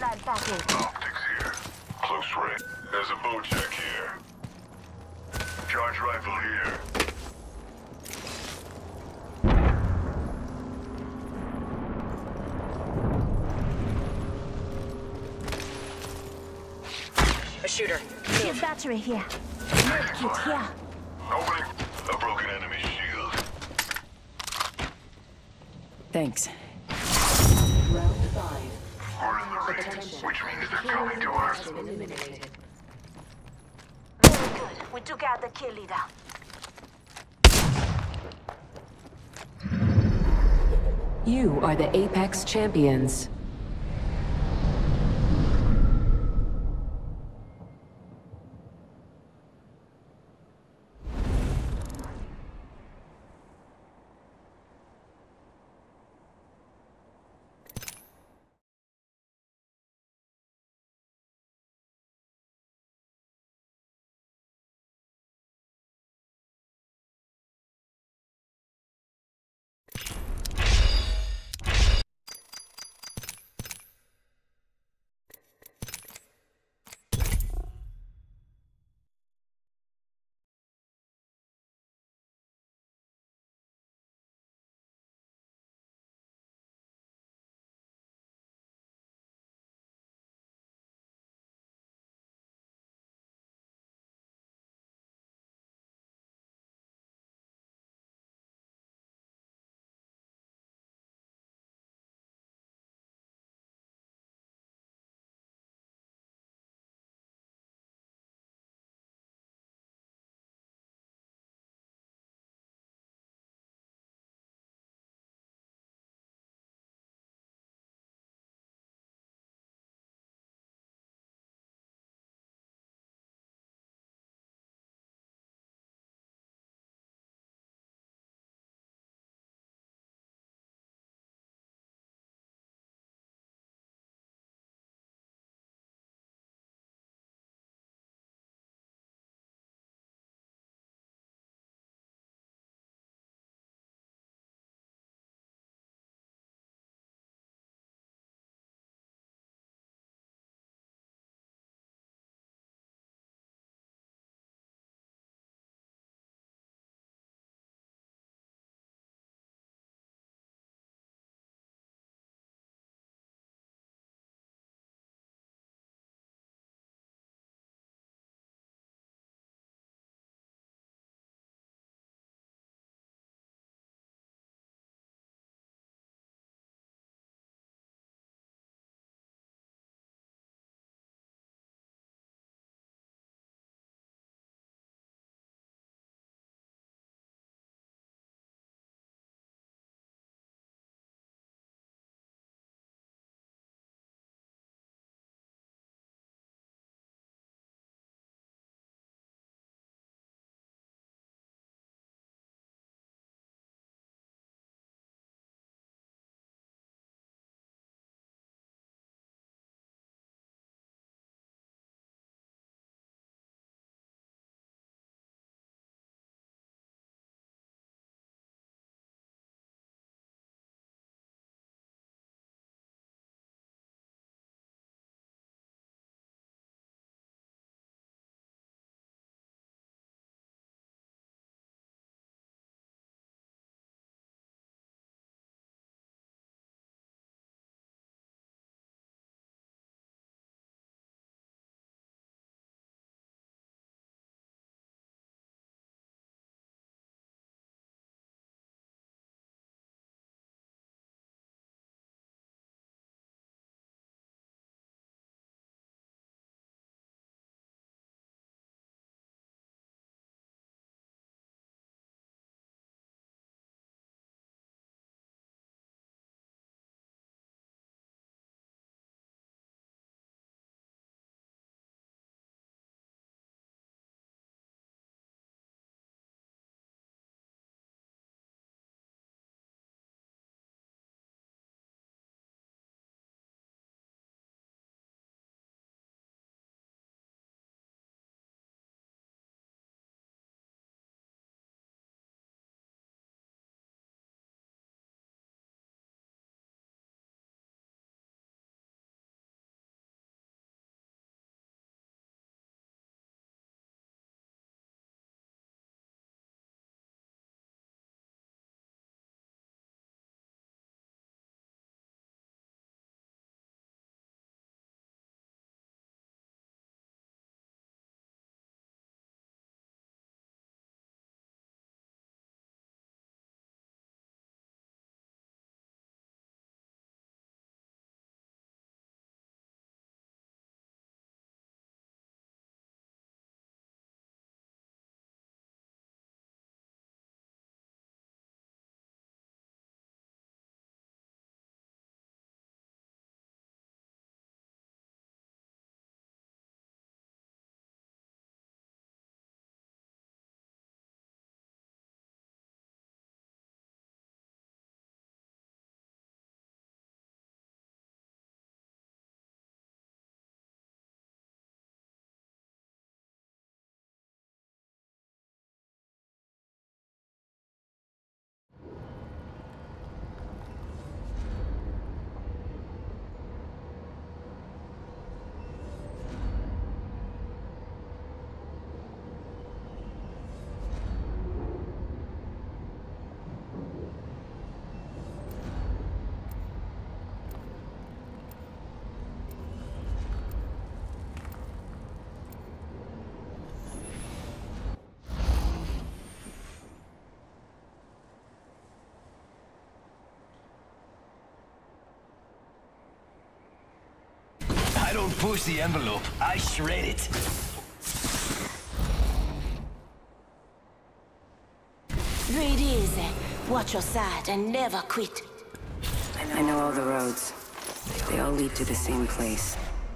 Land backing. Optics here. Close range. There's a bow check here. Charge rifle here. A shooter. Shield battery here. Med kit here. Opening. A broken enemy shield. Thanks. Round five. We're in the range, which means they're coming to us. Eliminated. Very good. We took out the kill leader. You are the Apex Champions. Don't push the envelope. I shred it. Breathe easy. Watch your side and never quit. I know all the roads. They all lead to the same place.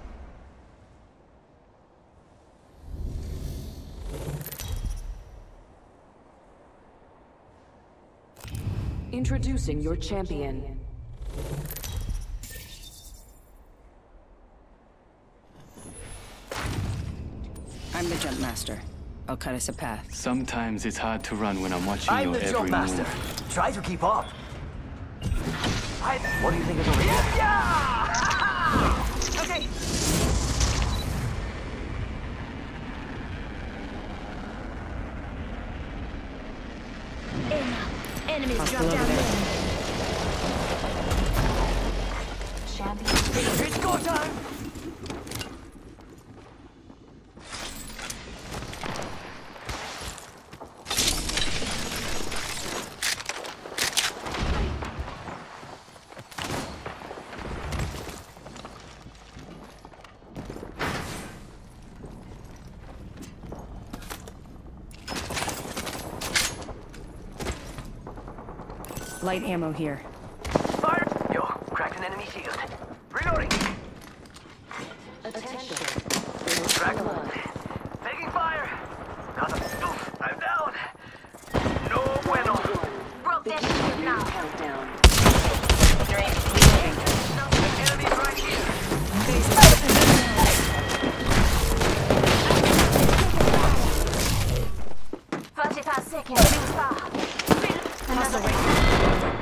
Introducing your champion. I'm the jump master. I'll cut us a path. Sometimes it's hard to run when I'm watching I'm your the every jump master. move. Try to keep up. I, what do you think is over here? Yeah! Okay. Enemies drop down there. Champion. It's go time! Light ammo here. Fire! Yo, cracked an enemy shield. Reloading! Attention. Crack. Taking fire! Got a oof, I'm down! No bueno! Broke that shit now. Countdown. Enemies right here! forty-five seconds. Too far. Another right.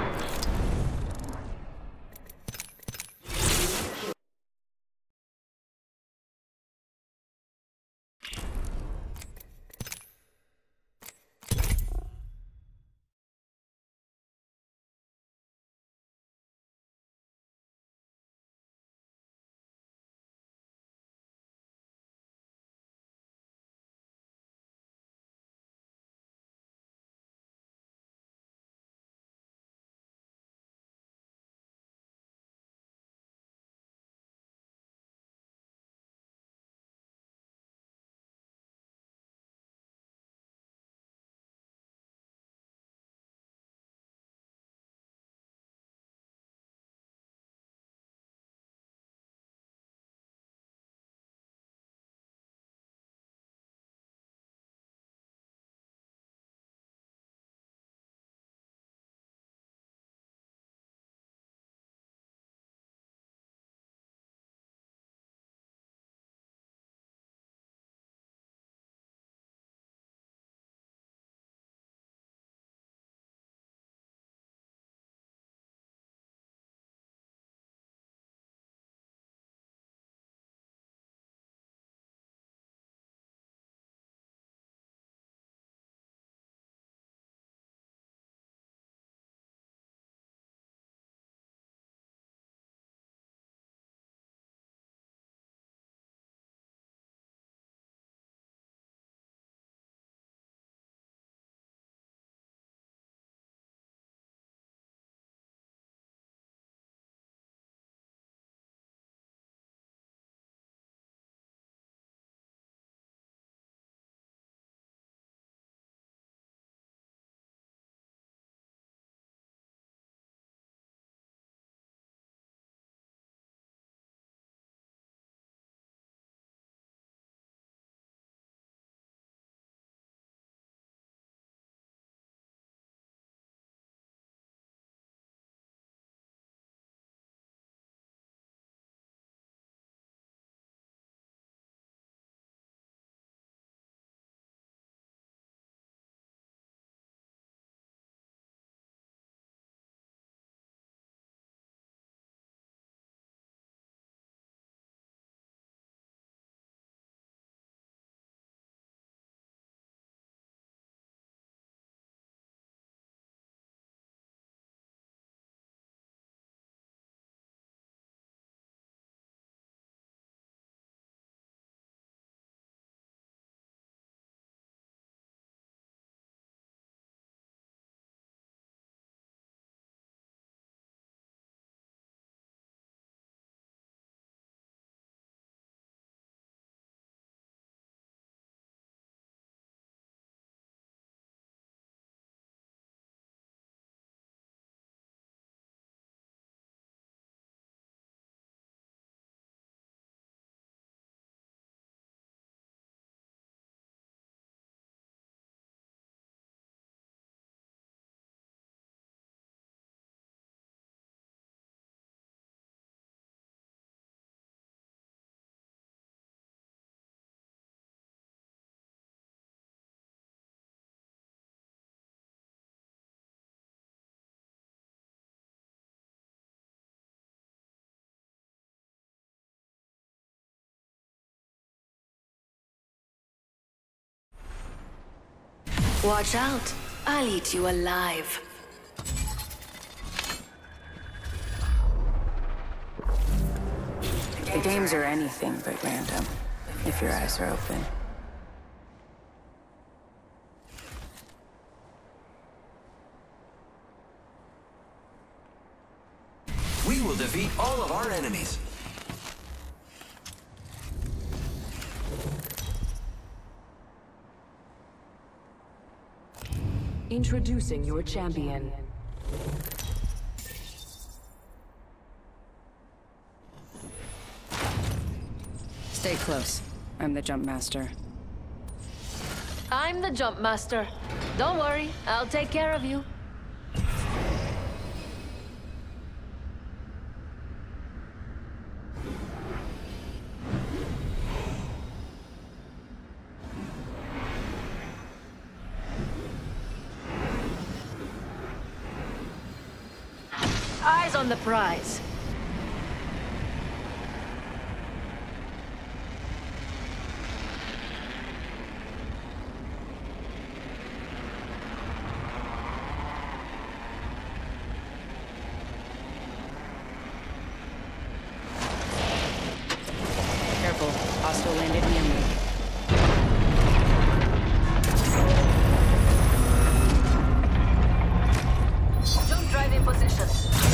Watch out. I'll eat you alive. The games are anything but random, if your eyes are open. We will defeat all of our enemies. Introducing your champion. Stay close. I'm the jump master. I'm the jump master. Don't worry, I'll take care of you. Eyes on the prize. Careful. Hostile landed near me. Jump drive in position.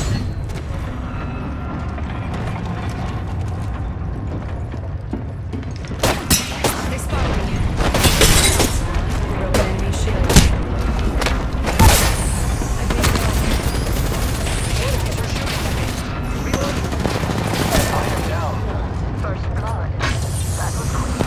They spotted me. Throw an enemy shield. Enemies are shooting at me. Reloading. I am down. First blood. That was quick.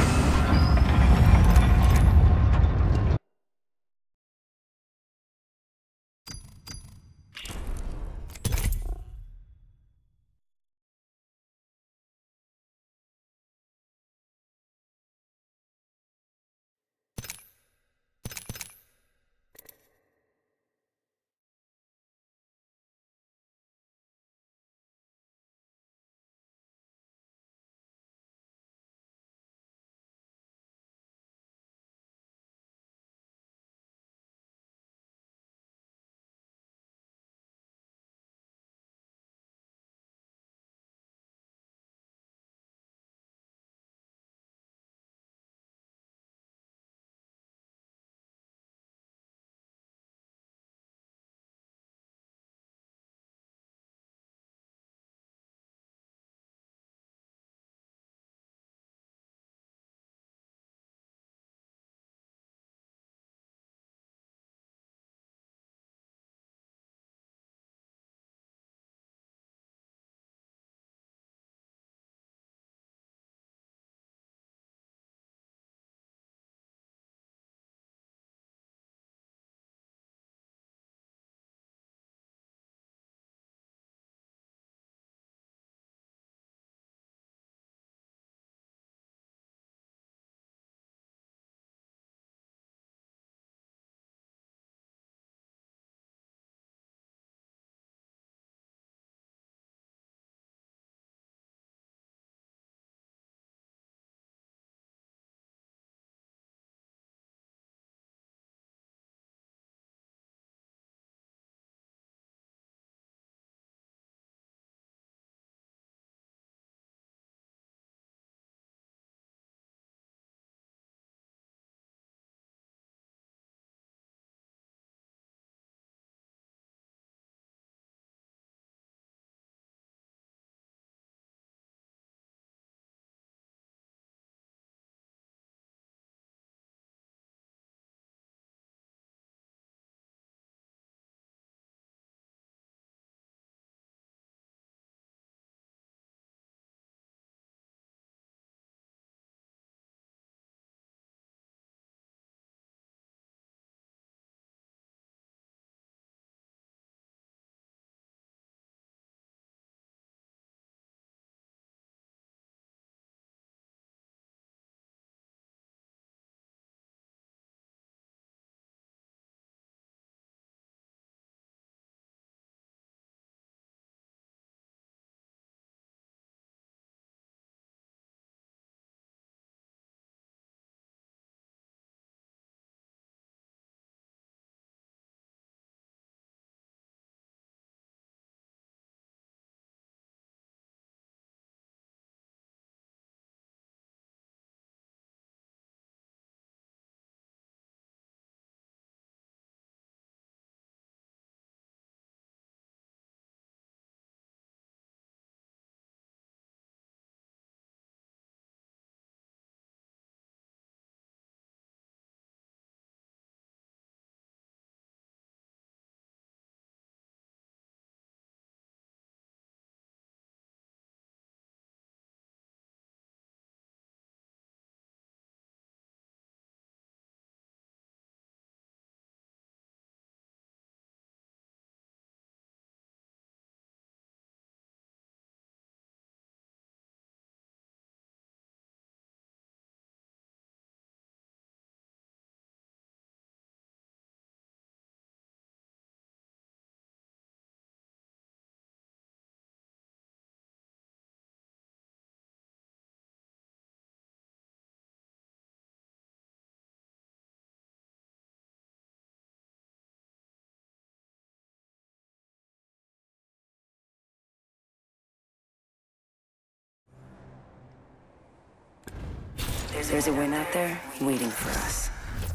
There's a win out there waiting for us.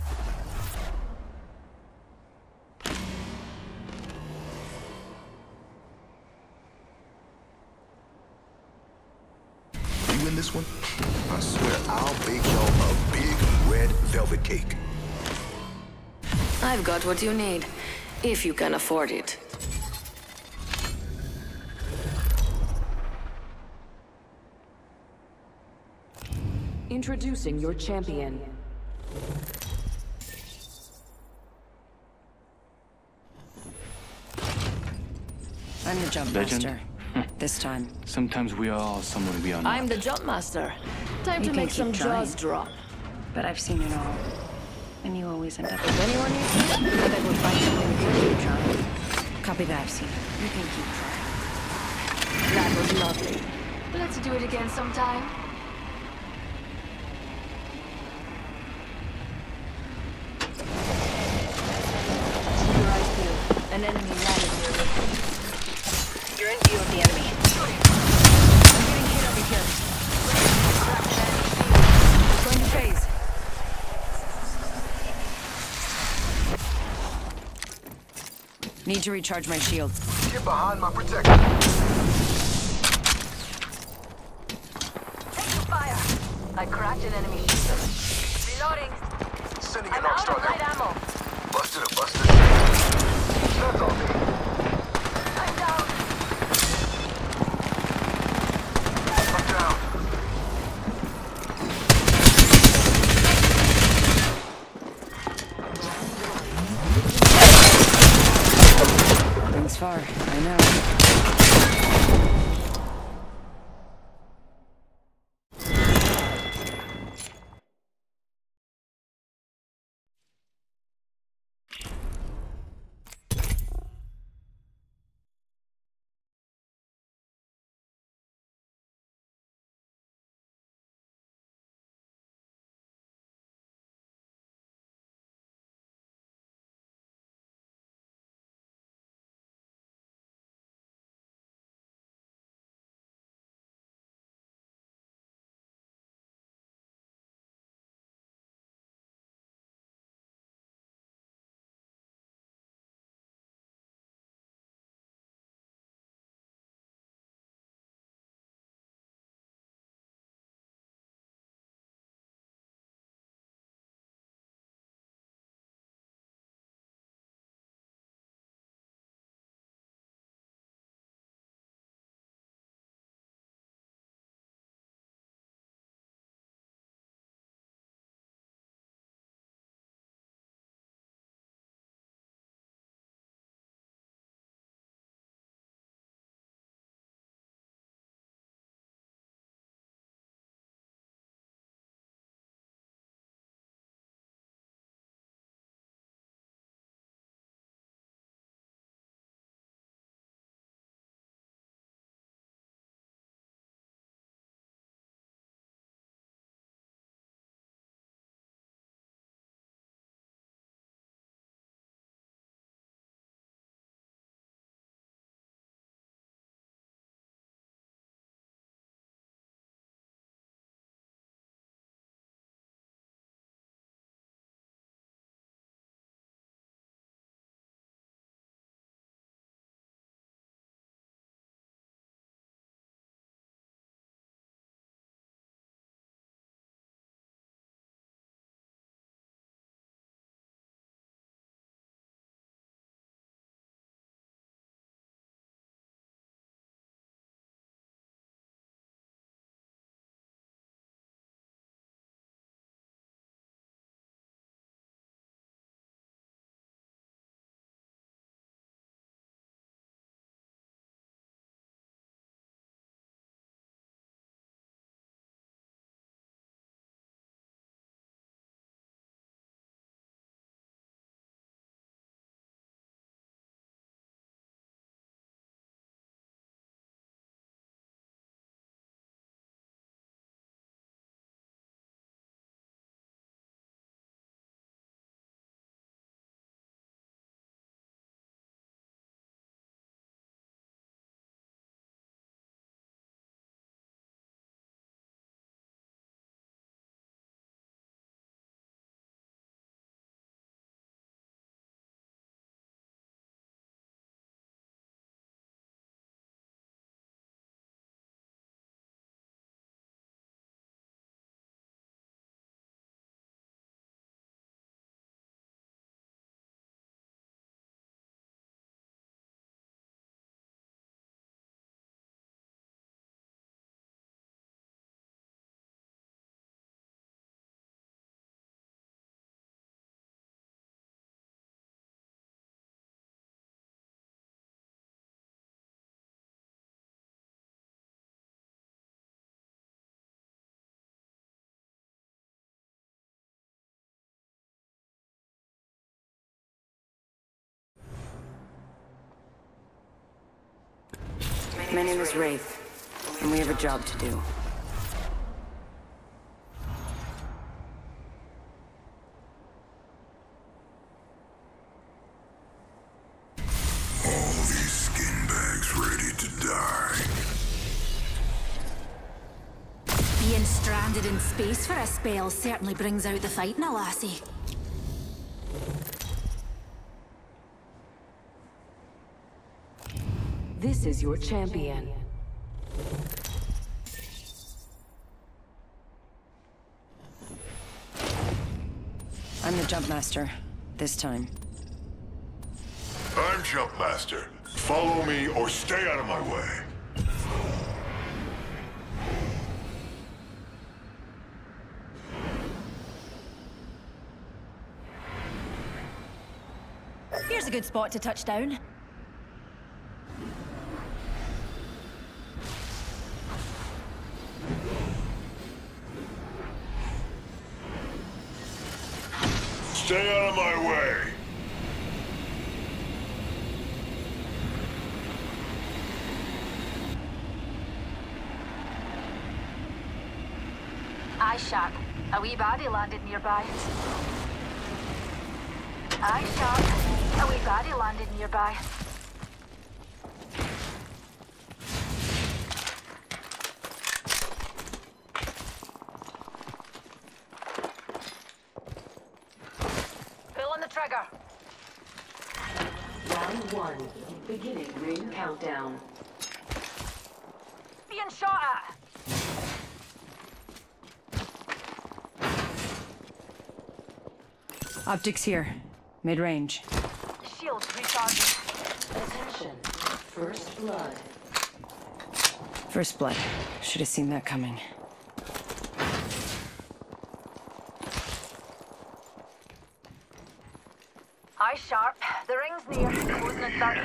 You win this one, I swear I'll bake y'all a big red velvet cake. I've got what you need, if you can afford it. Introducing your champion. I'm the jump Legend. master. This time. Sometimes we are all someone we are not. I'm the jump master. Time You to can make some keep trying. jaws drop. But I've seen it all. And you always end up... If anyone needs me, I bet we'll find something to do, John. Copy that, I've seen it. You can keep trying. That was lovely. Let's do it again sometime. Keep your eyes peeled. An enemy landed near me. You're in view of the enemy. I'm getting hit over here. Going to phase. Need to recharge my shield. Get behind my protection. Taking fire. I cracked an enemy shield. Reloading. Sending I'm an arc out star of light down. ammo. Busted a busted. That's on me. I'm down. I'm down. Brings far, I know. My name is Wraith, and we have a job to do. All these skin bags ready to die. Being stranded in space for a spell certainly brings out the fight in a lassie. This is your champion. I'm the jump master, this time. I'm Jumpmaster. Follow me or stay out of my way. Here's a good spot to touch down. Stay out of my way. Eye shot. A wee body landed nearby. Eye shot. A wee body landed nearby. Pulling the trigger. Round one. Beginning ring countdown. Being shot at. Optics here. Mid-range. Shields recharging. Attention. First blood. First blood. Should have seen that coming. Eye sharp. The ring's near. Closing in thirty.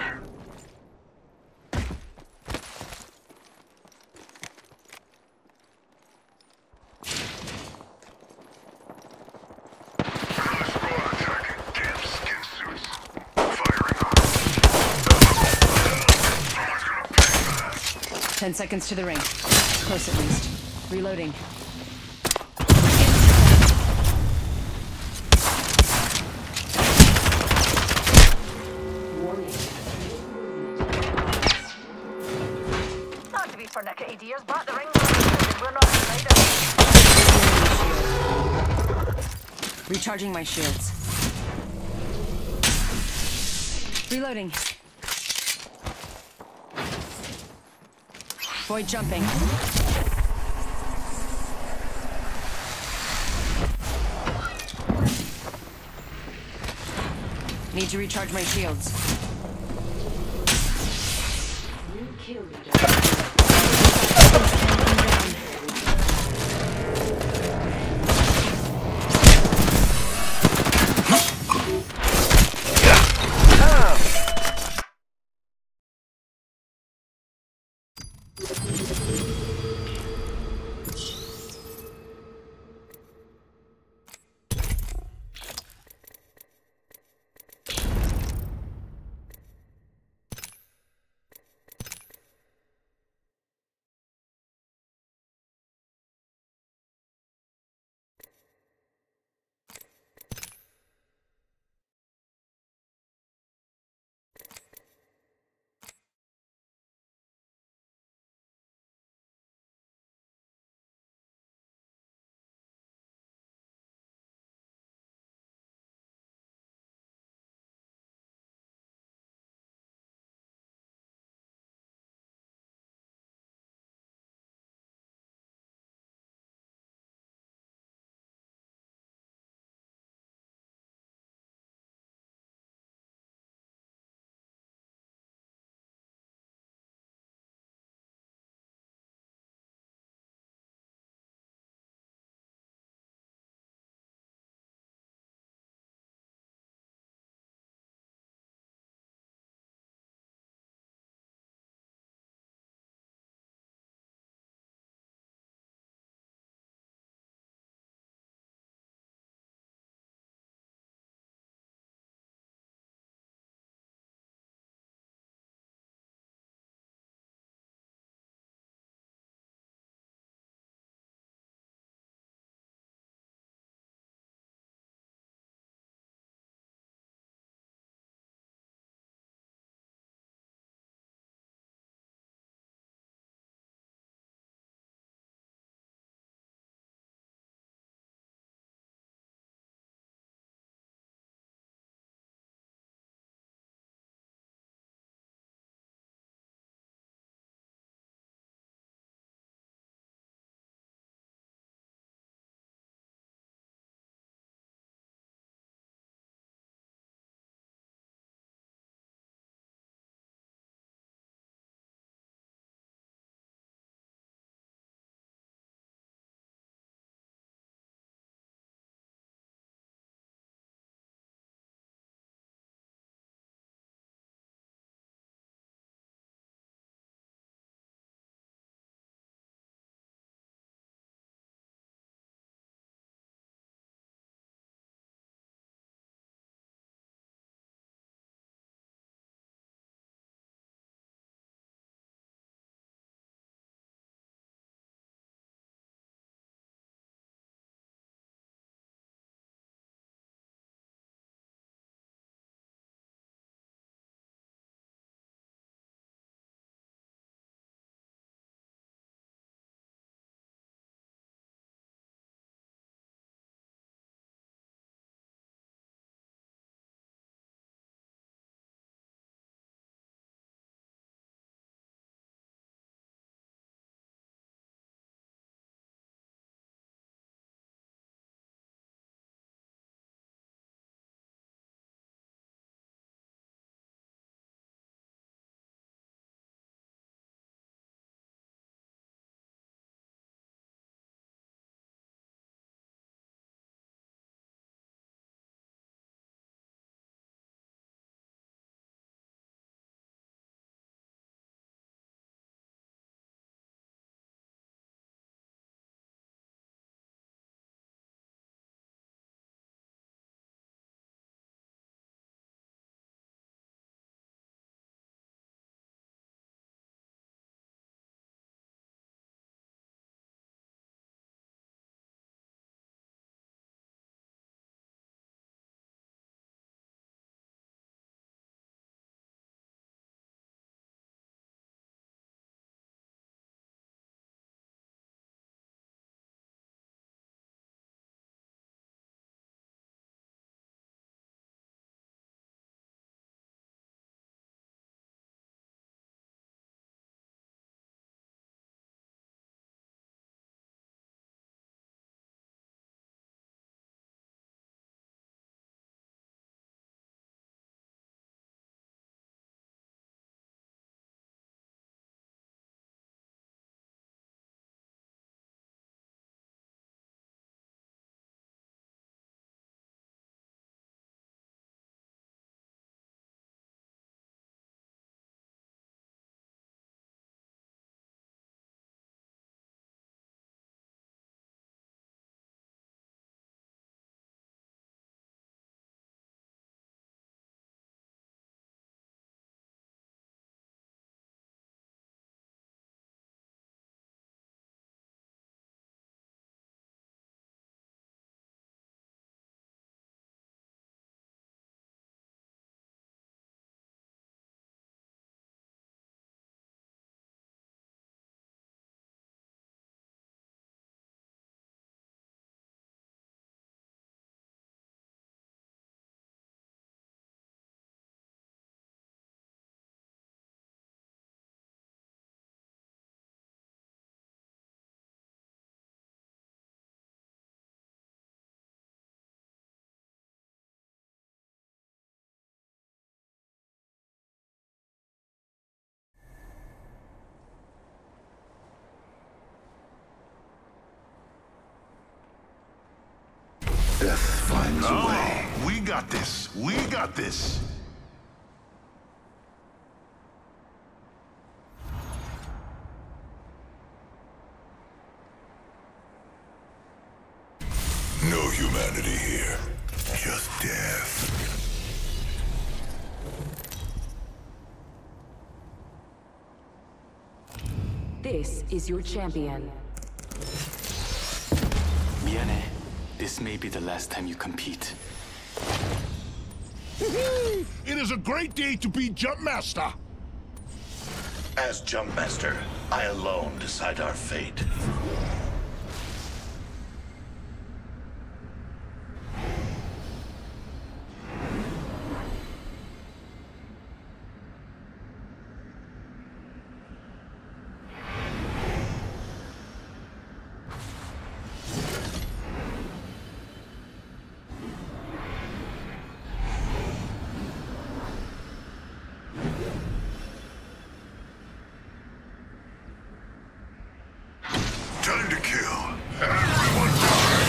Ten seconds to the ring. Close at least. Reloading. Not to be pernickety dears, but the ring's on. We're not excited. Recharging my shields. Reloading. Void jumping. Need to recharge my shields. New kill leader. Death finds a Oh, way. we got this. We got this. No humanity here. Just death. This is your champion. Miane, this may be the last time you compete. It is a great day to be Jumpmaster. As Jumpmaster, I alone decide our fate. Time to kill. Everyone die.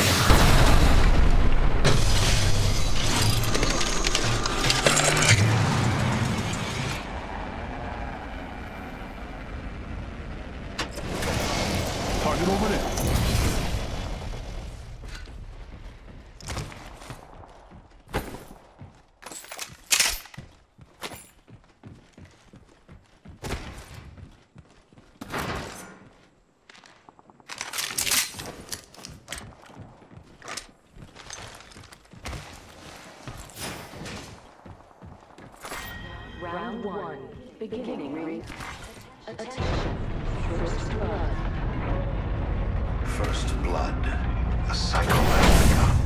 Target over there. Round one. Beginning ring. Attention. First blood. First blood. A cycle has begun.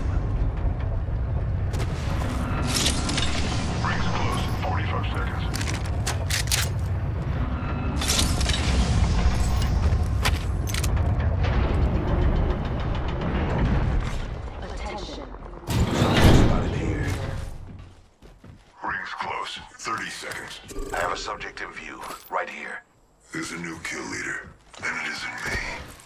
Rings close. forty-five seconds. Attention. Spotted here. Rings close. thirty seconds. I have a subject in view, right here. There's a new kill leader, and it isn't me.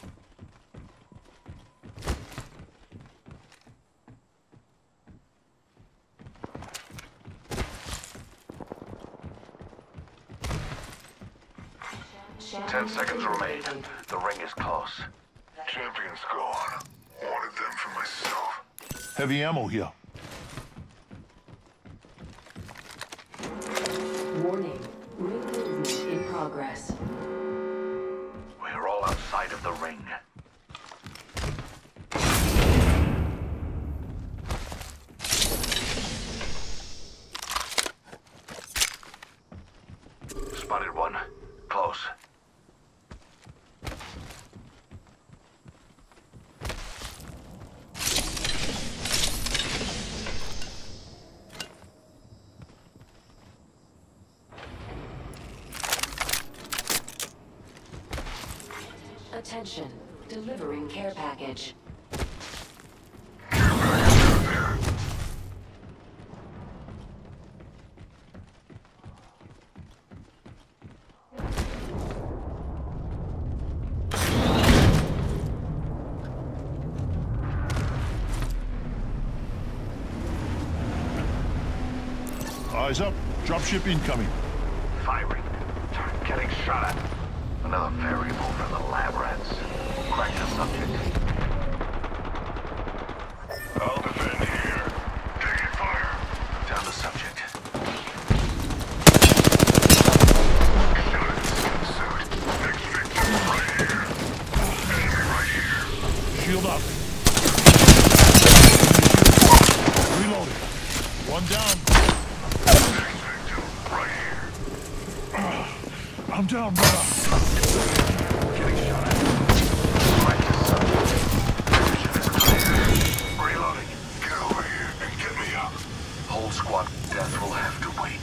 Ten seconds remain. The ring is close. Champion's gone. Wanted them for myself. Heavy ammo here. Warning. Ring movement in progress. We're all outside of the ring. Spotted one. Close. Attention. Delivering care package. Eyes up. Dropship incoming. Firing. Getting shot at. Another variable for the lab rats. Crack the subject. I'll defend here. Taking fire. Down the subject. Shot at skin suit. Next victim right here. Enemy right here. Shield up. Reloading. One down. Next victim right here. I'm down, brother. Getting shot at. Crack the subject. Position is clear. Reloading. Get over here and get me up. Whole squad death will have to wait.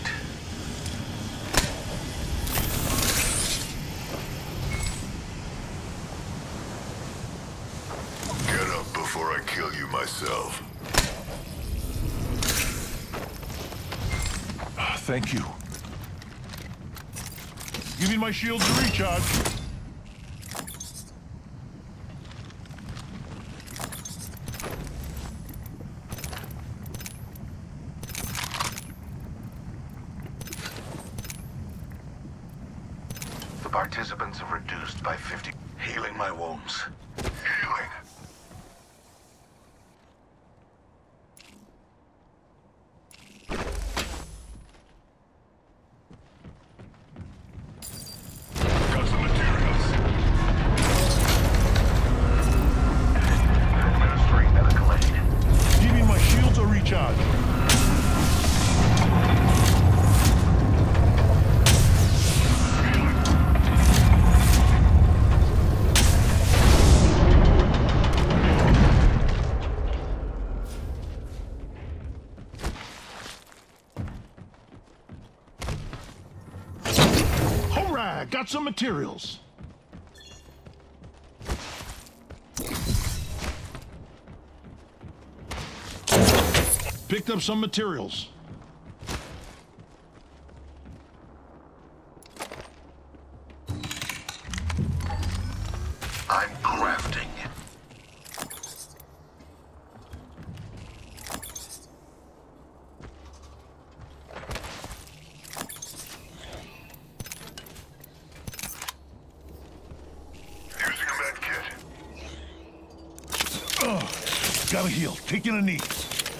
Get up before I kill you myself. Thank you. Give me my shield to recharge. fifty. Healing my wounds. Healing. Got some materials. Administering medical aid. Giving my shields a recharge. Alright, got some materials. Picked up some materials. I'm crafting. Using a med kit. Ugh, gotta heal. Taking a knee.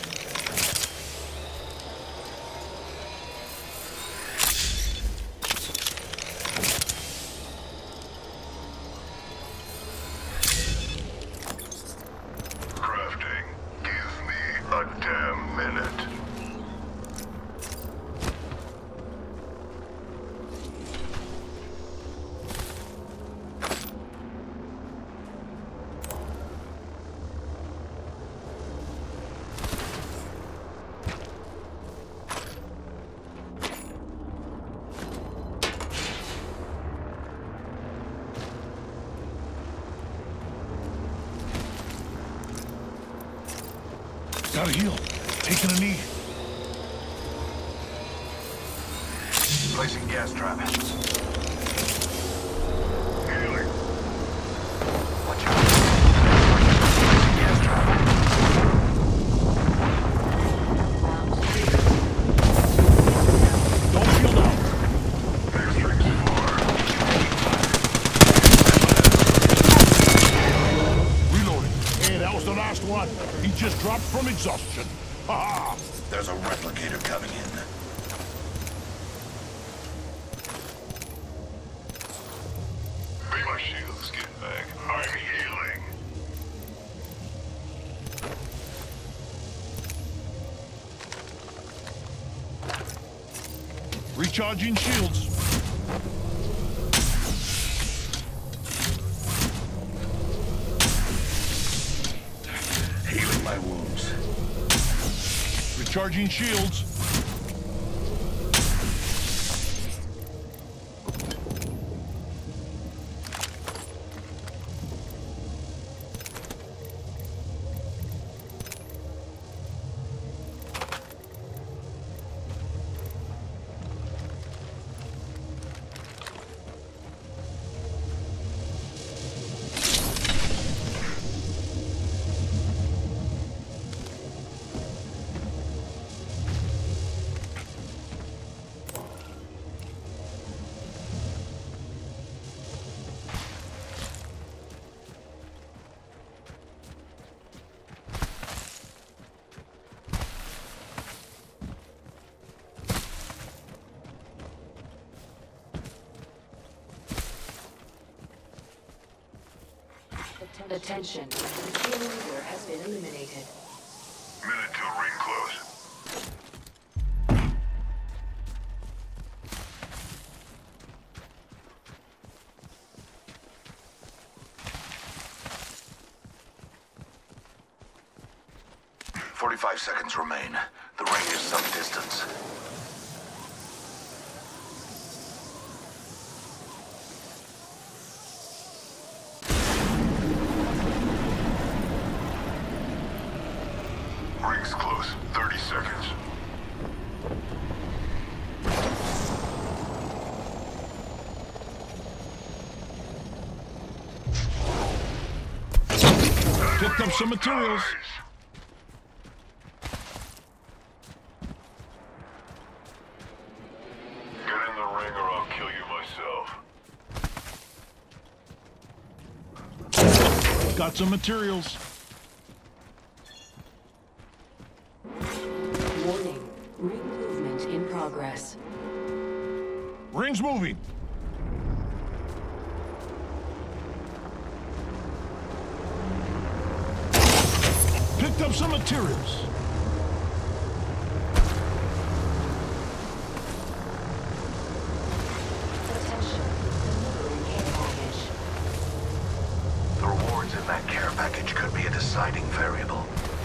Crafting. Give me a damn minute. Gotta heal. Taking a knee. Placing gas trap. Healing. Watch out. Placing gas trap. Don't shield out. Next ring's far. Reloading. Hey, that was the last one. He just dropped from exhaustion. Ha ha! There's a replicator coming in. Be my shields, get back. I'm healing. Recharging shields. Healing my wounds. Recharging shields. Attention. The kill leader has been eliminated. Minute till ring close. Forty-five seconds remain. The ring is some distance. Ring's close. Thirty seconds. Picked up some materials. Get in the ring or I'll kill you myself. Got some materials. Warning. Ring movement in progress. Ring's moving. Picked up some materials. The rewards in that care package could be a deciding variable.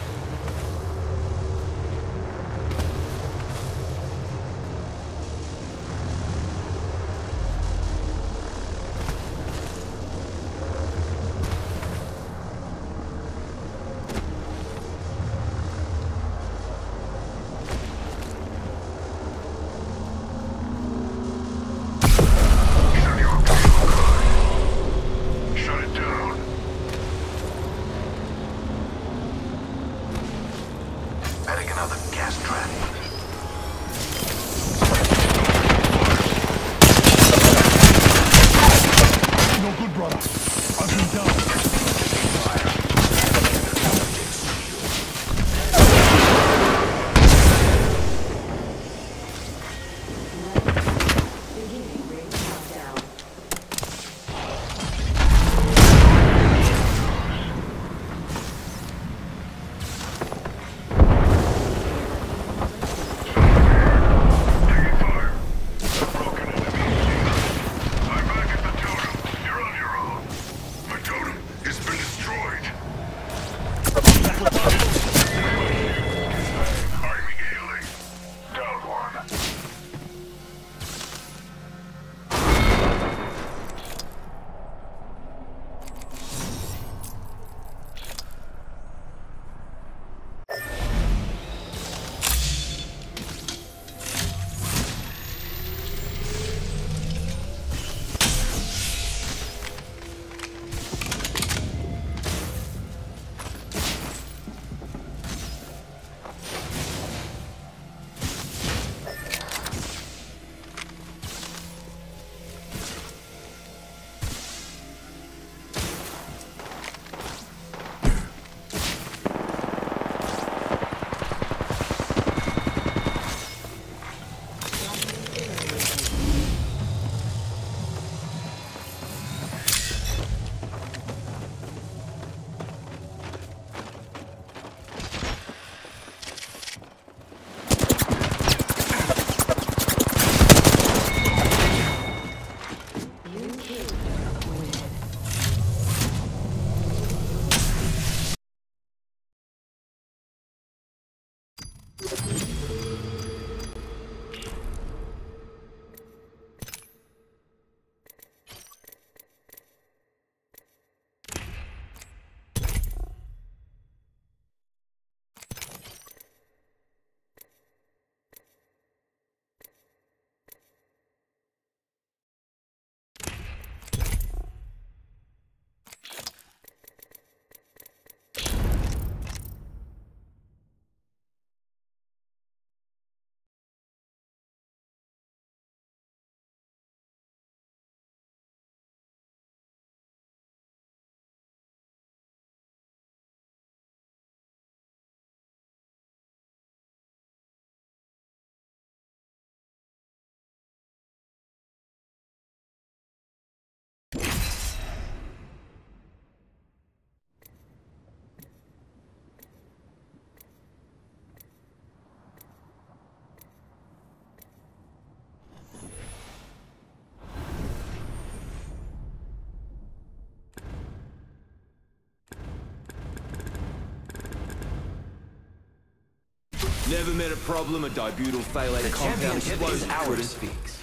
Never met a problem a dibutyl phthalate compound explosive couldn't fix.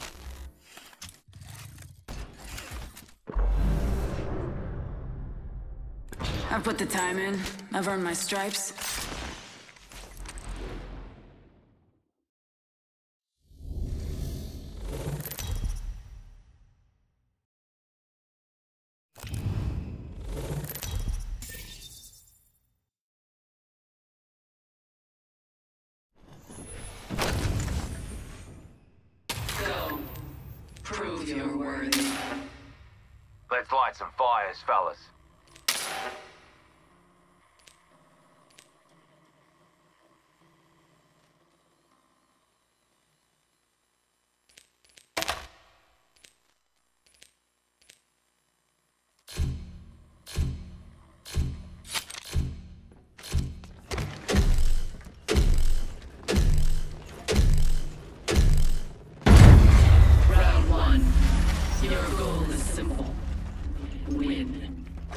I've put the time in. I've earned my stripes. Go. Prove you're worthy. Let's light some fires, fellas. win.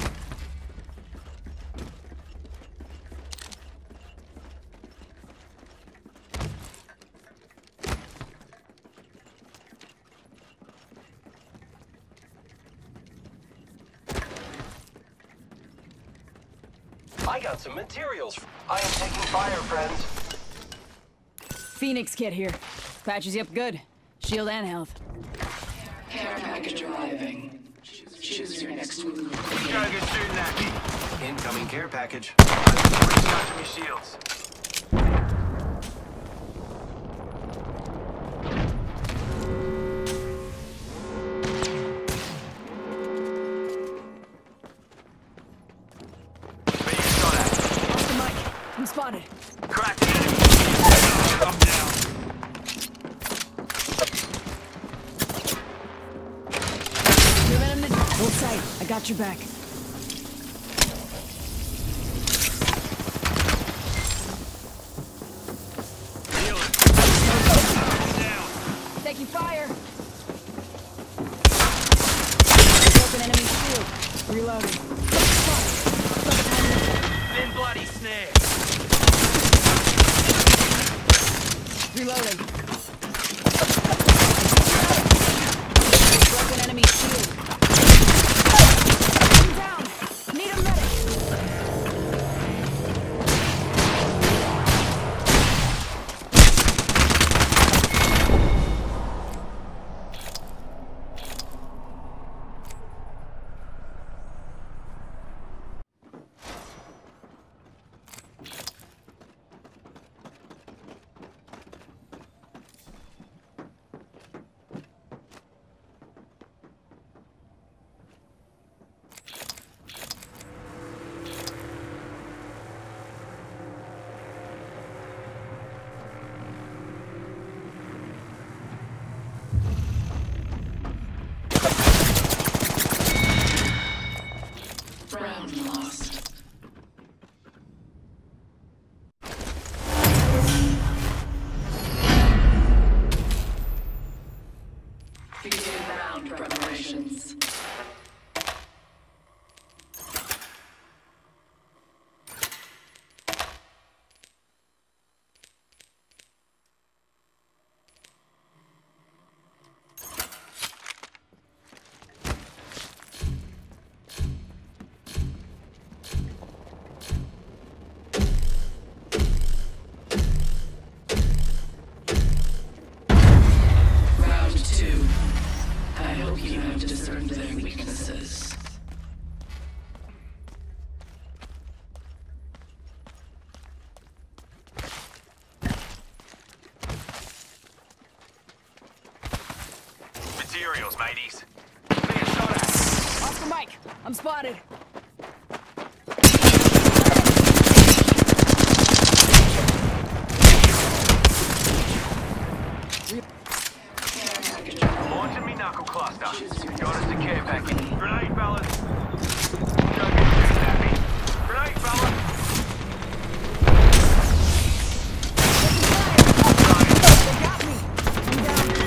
I got some materials. I am taking fire, friends. Phoenix kit here. Patches you up good. Shield and health. Care package arriving. Choose your next move. Gotta get shooting at me. Incoming care package. Recharging me shields. I'm spotted. Crack the enemy. I'm down. Moving him to hold sight. I got your back. Taking fire. Broken enemy shield. Reloading. Thin bloody snare. Reloading. Broken enemy shield. I'm down. Need a medic. Round lost. Begin round preparations. Materials, mateys. Being shot at. Oscar Mike, I'm spotted. Launching me knuckle cluster. Got us a care package. Grenade, fellas. Don't get shooting at me. Grenade, fellas. They got me. I'm down.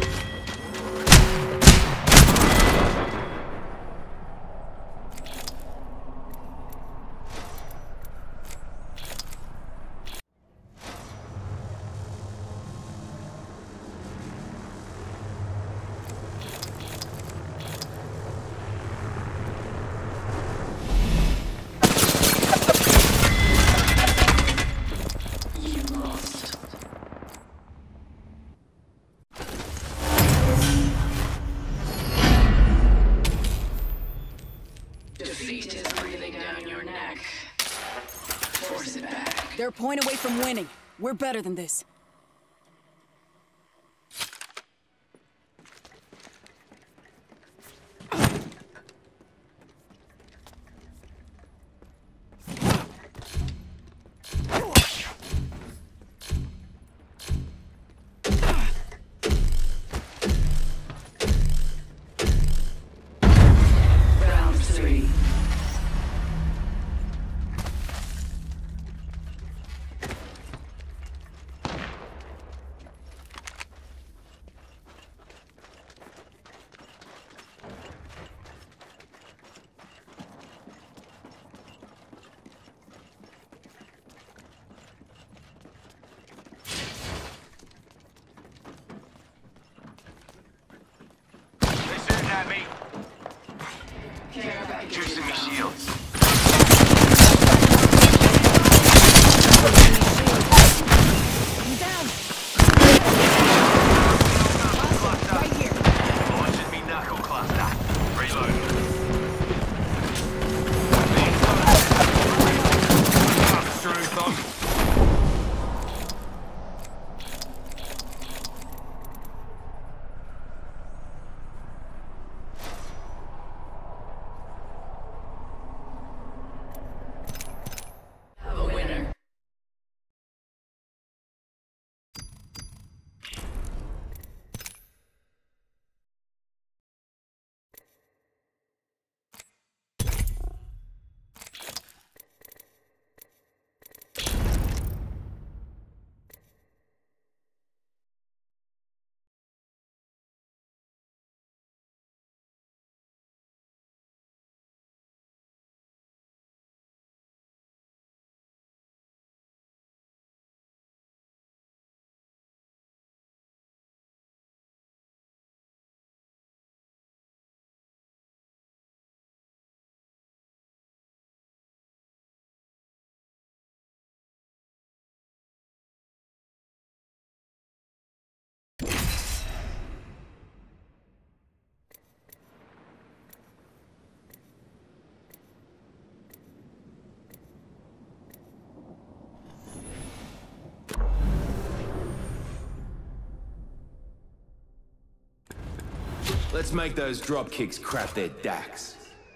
Defeat is breathing down your neck. Force it back. They're a point away from winning. We're better than this. Juicing me shields. I'm down. Right here. Launching me knuckle cluster. Reload. Through, Tom. Let's make those drop kicks crap their dacks.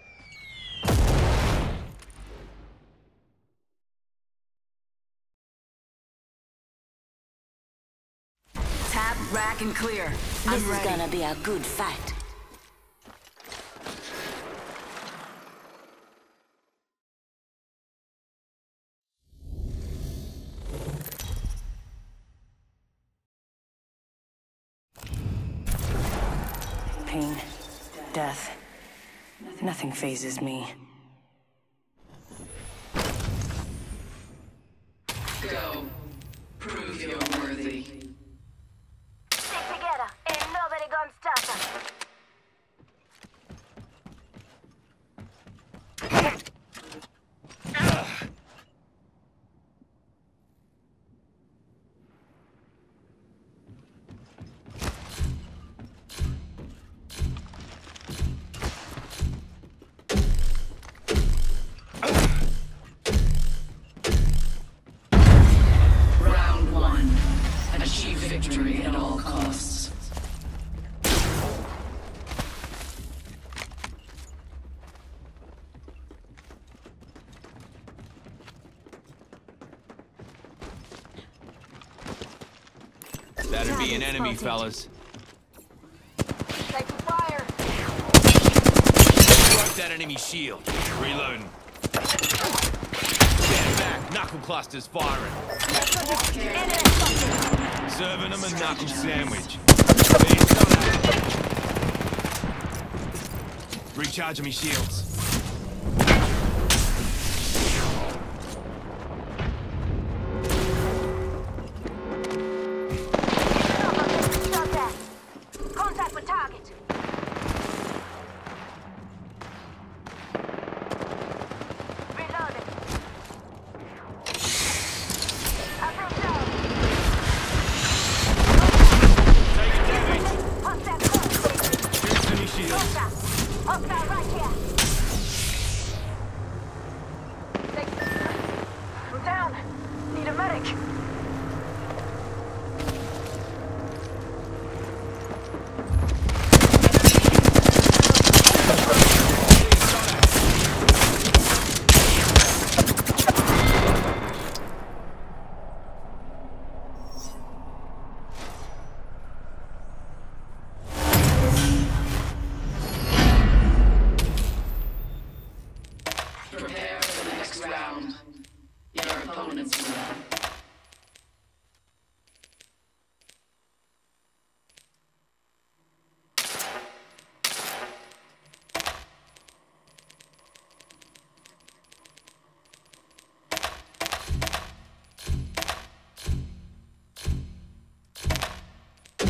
Tap, rack, and clear. This I'm is ready. gonna be a good fight. Pain, death. Nothing phases me. Go. Prove you're worthy. Stick together. Ain't nobody gonna stop us. Round one. Achieve victory at all costs. That'd be an enemy, fellas. Taking fire. Broke that enemy shield. Reloading. Stand back. Knuckle clusters firing. Serving them a knuckle sandwich. Recharging me shields. Stop that. Contact with target. Reloading. Approved down. Taking damage. Hostile close. Juicing me shields. Hostile. Hostile right here. I'm down. Need a medic. Prepare for the next round. Your opponent's round.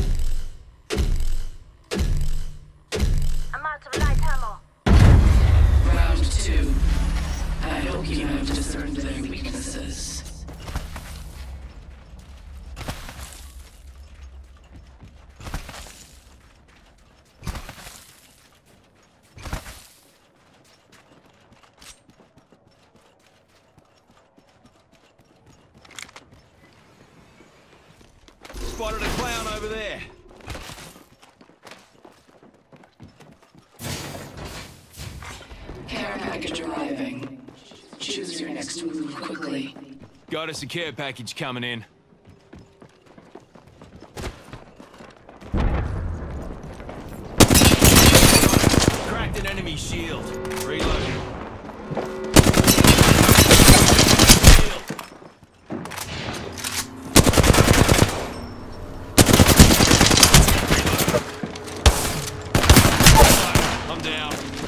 I'm out of light ammo. hope you have discerned their weaknesses. Spotted a clown over there. Care package arriving. Choose your next move quickly. Got us a care package coming in. Cracked an enemy shield. Reloading. I'm down.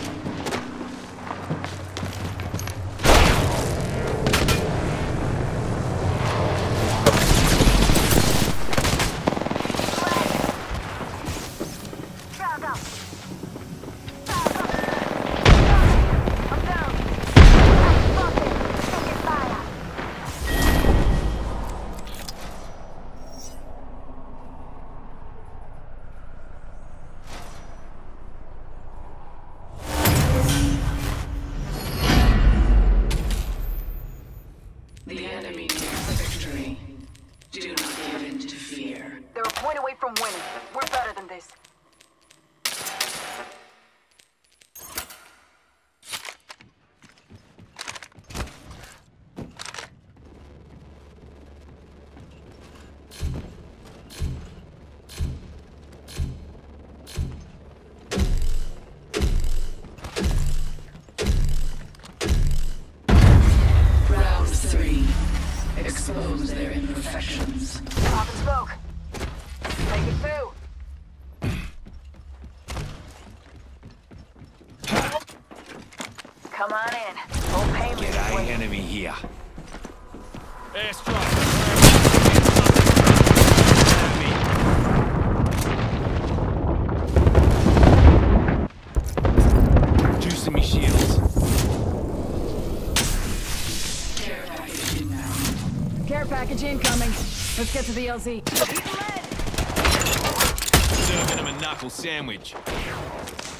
The enemy needs victory. Do not give in to fear. They're a point away from winning. We're better than this. Round three. Expose their imperfections. Pop and smoke. Take it two. Come on in. Old payment. G'day, enemy here. Airstrike. Juicing me shields. Care package inbound. Care package incoming. Let's get to the L Z. Serving him a knuckle sandwich.